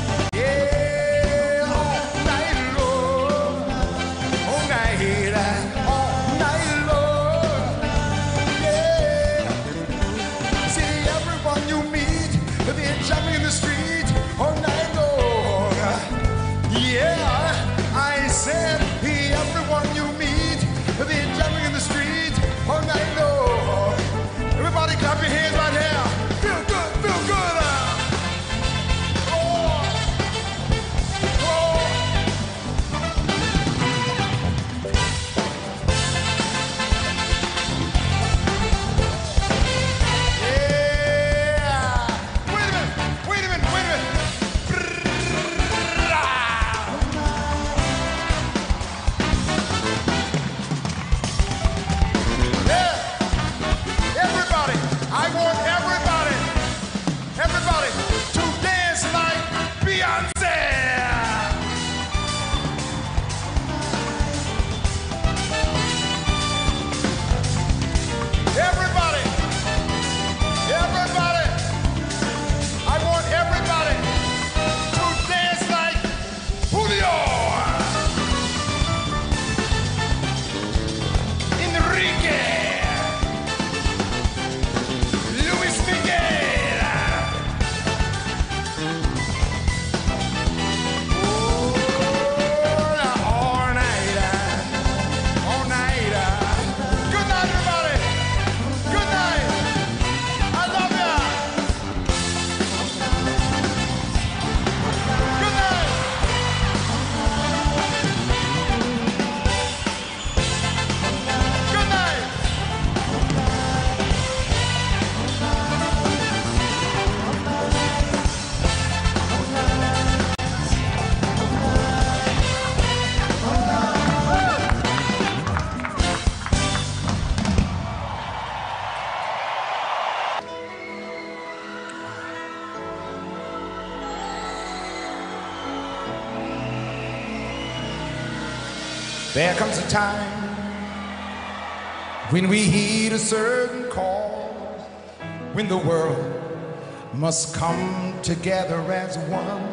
Yeah, all night long. All night, all night long. Yeah. See everyone you meet, they're jumping in the street all night long. Yeah, I said, hey, everyone you meet, they're jumping in the street all night long. Everybody clap your hands right here. Feel good, feel good. Uh. Oh, oh. Yeah. Wait a minute, wait a minute, wait a minute. Yeah. Everybody, I want everybody, everybody to dance like Beyonce. Everybody, everybody, I want everybody to dance like Julio, Enrique, Luis Miguel. Oh, all night, all night. Good night, everybody. Good night. I love ya. Good night. Good night. There comes a time when we heed a certain call, when the world must come together as one.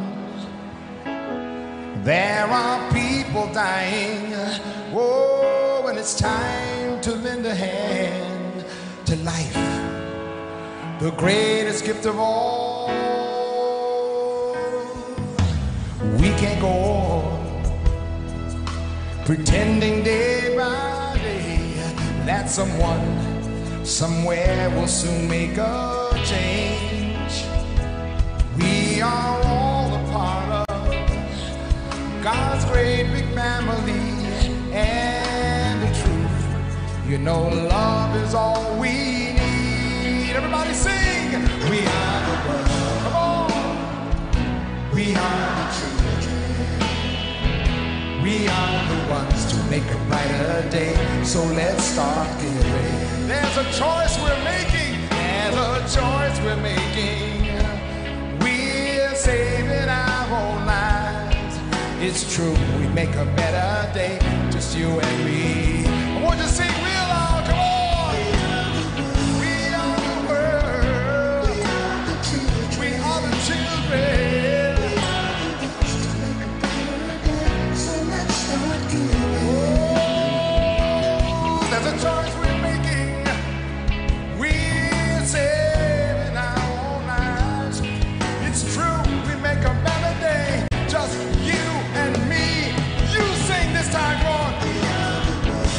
There are people dying, oh, when it's time to lend a hand to life, the greatest gift of all. We can't go on pretending day by day that someone somewhere will soon make a change. We are all a part of God's great big family, and the truth, you know, love is all we need. Everybody sing! We are the world. Come on! We are the truth. We are the ones to make a brighter day. So let's start getting ready. There's a choice we're making. There's a choice we're making. We're saving our own lives. It's true, we make a better day. Just you and me. I want you to sing real loud. Come on. We are the world. We are the children. There's a choice we're making. We're saving our own lives. It's true, we make a better day. Just you and me. You sing this time, go on.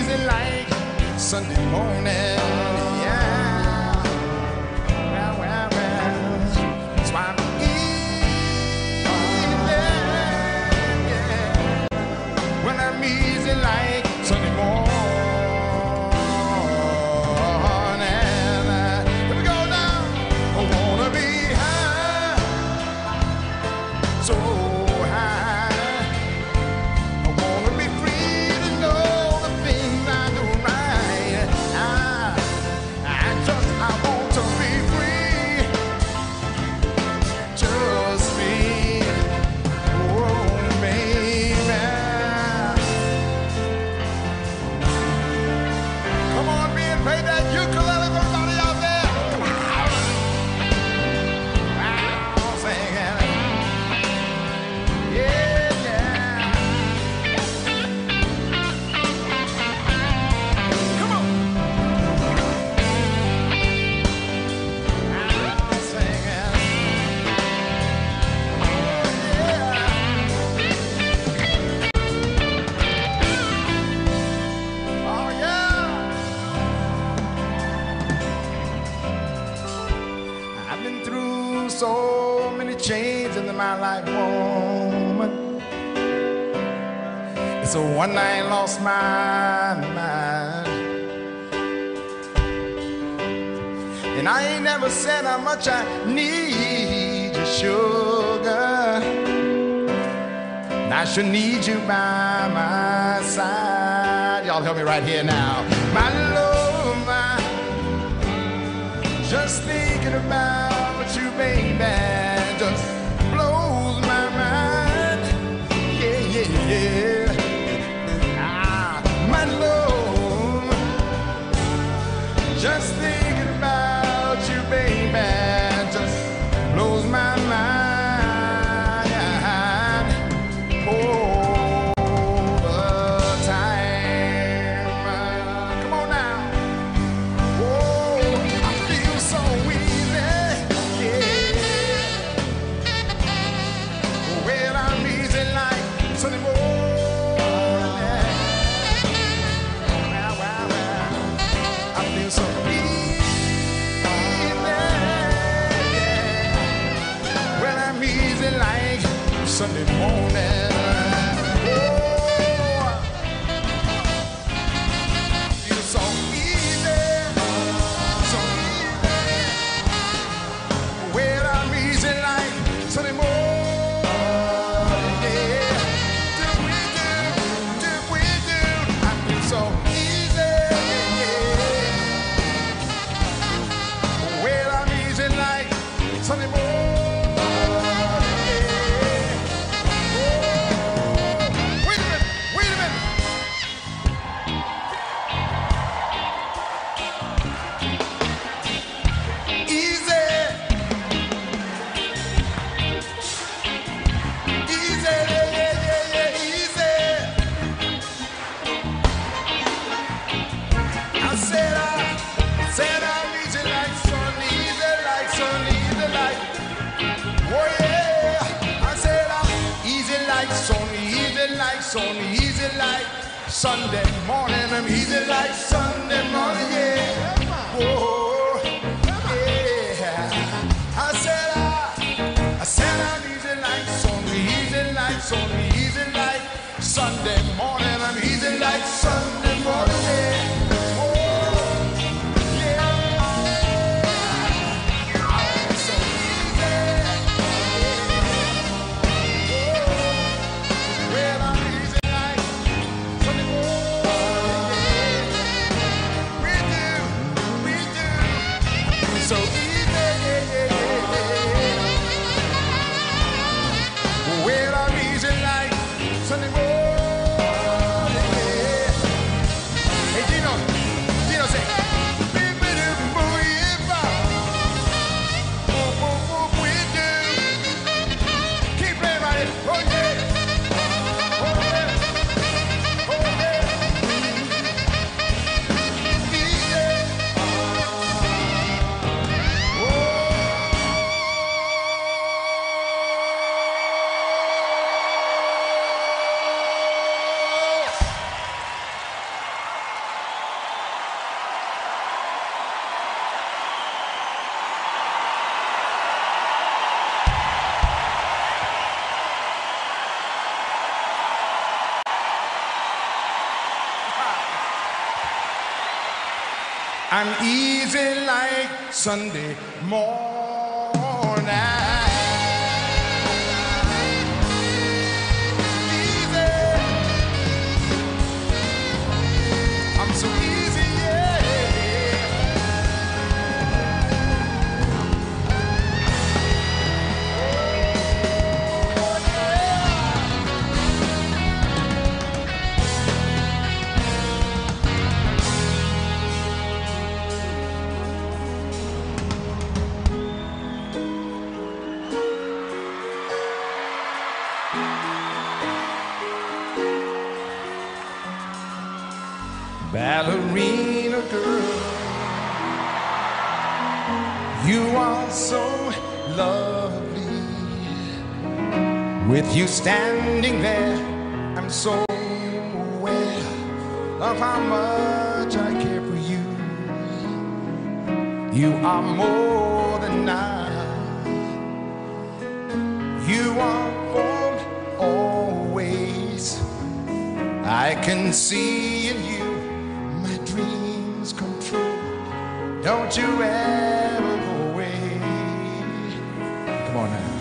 easy like Sunday morning. Yeah. Well, well, well. That's why I'm easy. Yeah. When I'm easy like Sunday morning. Here we go now. I wanna be high. So so many changes in my life, woman. It's a one night lost my mind, and I ain't never said how much I need your sugar. And I should need you by my side. Y'all help me right here now. My love, my just thinking about you, baby, just blows my mind. Yeah, yeah, yeah. Ah, my love, just thinking about you, baby, just blows my mind. All the time. Come on now. Oh, I feel so easy. Well, I'm easy like Sunday morning. Well, well, well, I feel so easy. Well, I'm easy like Sunday morning. Oh, I feel so easy, so easy. Well, I'm easy like Sunday morning. So easy, well, I'm easy like Sunday morning. Oh, wait a minute, wait a minute. Easy, easy, yeah, yeah, yeah, yeah, easy. I said I, said I'm easy like sun, easy like sun, easy like, oh yeah. I said I'm easy like sun, easy like sun, easy like Sunday morning. I'm easy like Sunday morning, yeah. Oh, yeah. I said I, I said I'm easy like sun, easy like sun, easy like Sunday morning. I'm easy like Sunday morning, yeah. So easy, well, I'm easy like Sunday morning. I'm easy like Sunday morning. Easy. I'm so easy, yeah. Ballerina girl, you are so lovely. With you standing there, I'm so aware of how much I care for you. You are more than enough. You are for always. I can see in you my dreams come true. Don't you ever go away. Come on now.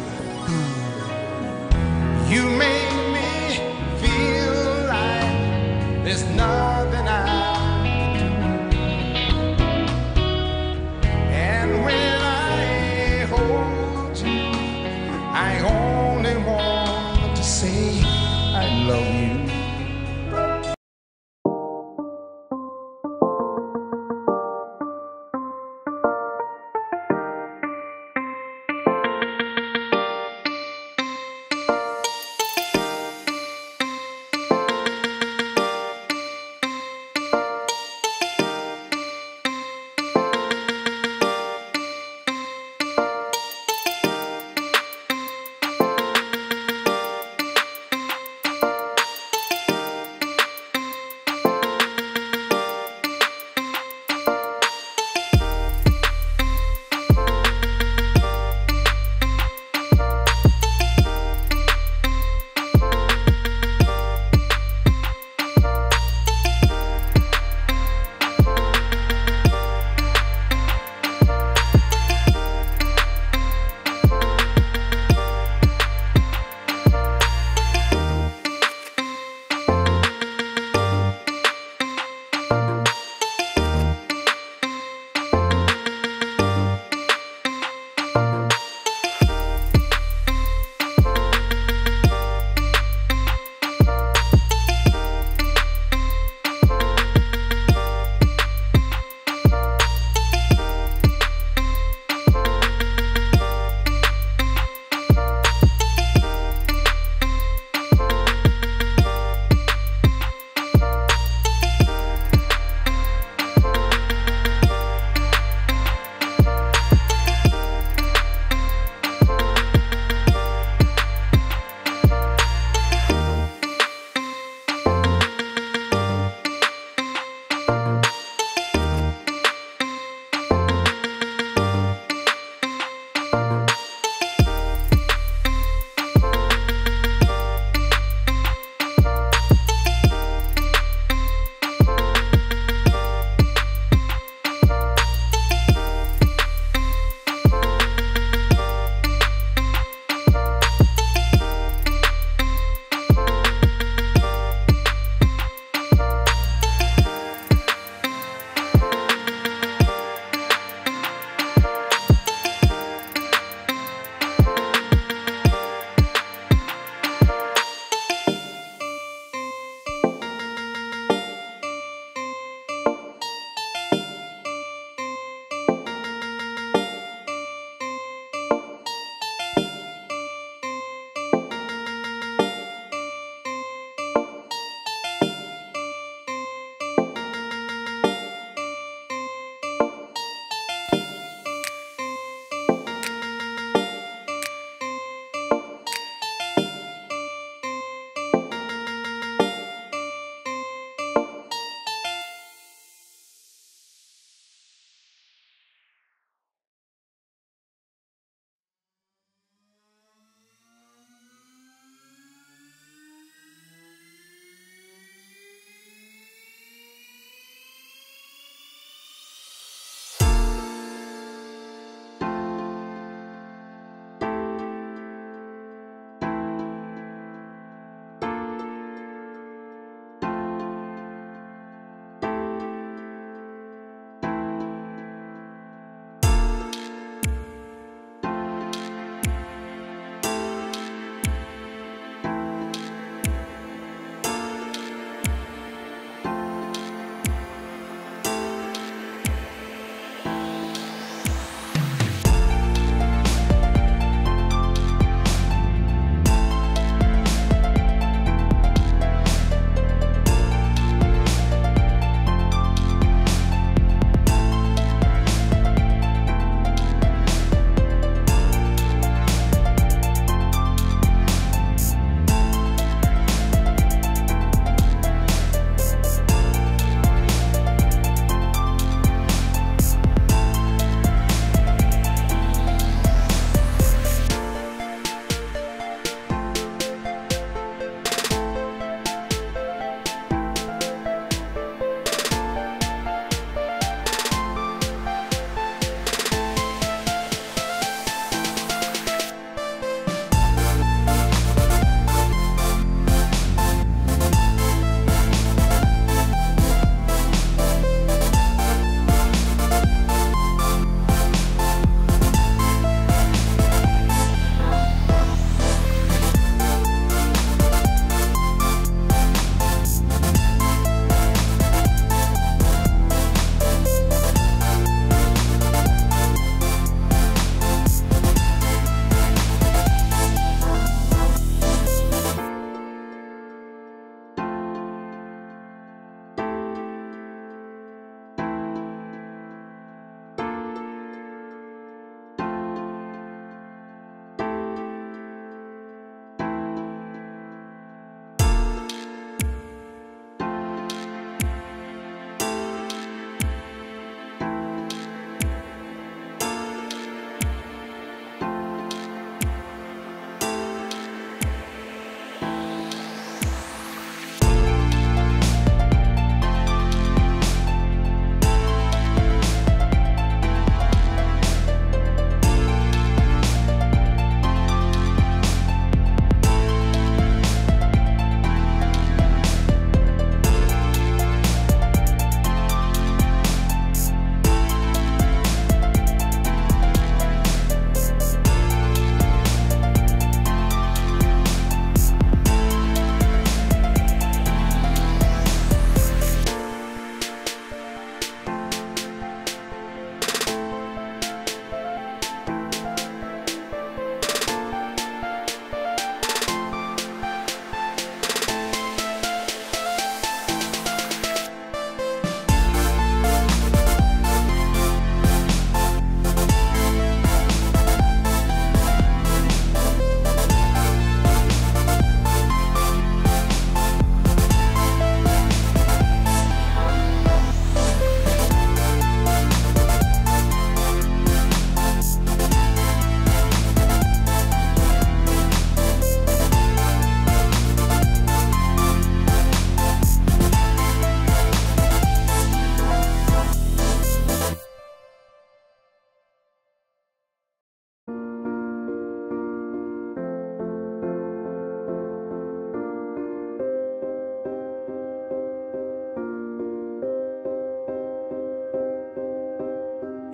You make me feel like there's nothing I can do. And when I hold you, I only want to say I love you.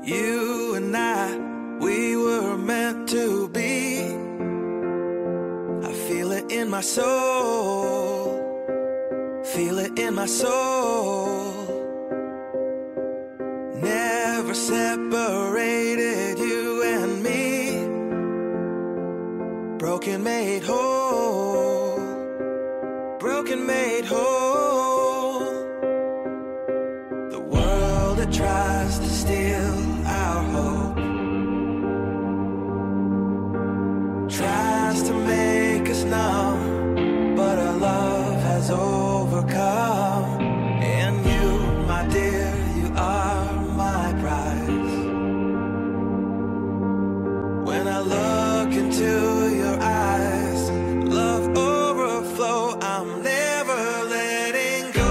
You and I, we were meant to be. I feel it in my soul, feel it in my soul. Never separated, you and me. Broken made whole, broken made whole. The world that tries to steal our hope tries to make us numb, but our love has overcome. And you, my dear, you are my prize. When I look into your eyes, love overflow, I'm never letting go.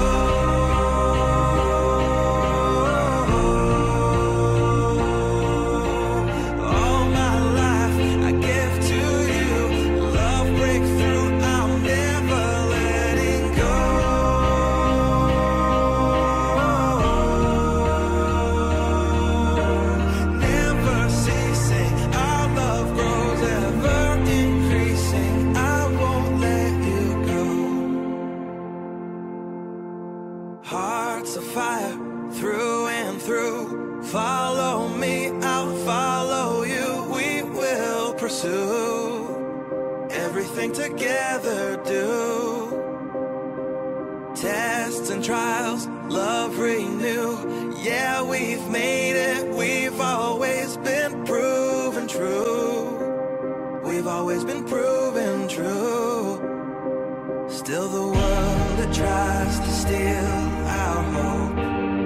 All my life I give to you, love breakthrough, I'm never letting go. Never ceasing, our love grows, ever increasing, I won't let you go. Hearts of fire, through and through. Follow me, I'll follow you. We will pursue everything together, do. Tests and trials, love renew. Yeah, we've made it, we've always been proven true. We've always been proven true. Still the world that tries to steal our hope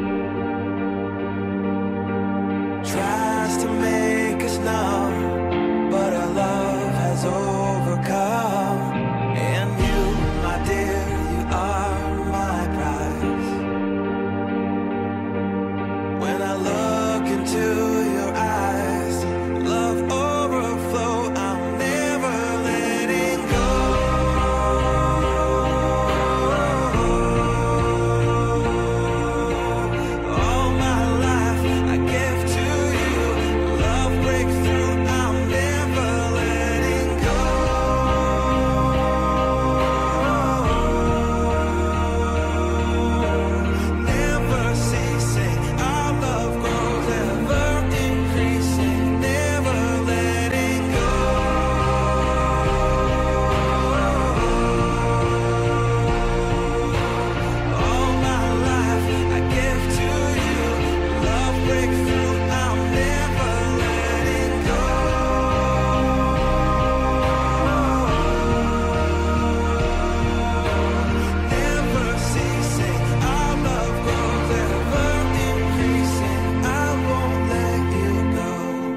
tries to make us numb, but our love has overcome. And you, my dear, you are my prize. When I look into your eyes, love overflow, I'm never letting go. All my life I give to you, love breakthrough, I'm never letting go. Never ceasing, our love grows, ever increasing, never letting go. All my life I give to you, love breakthrough, I'm never letting go. Never ceasing, our love grows, ever increasing, I won't let you go.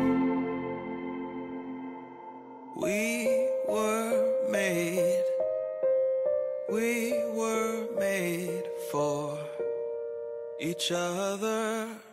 We were made, we were made for each other.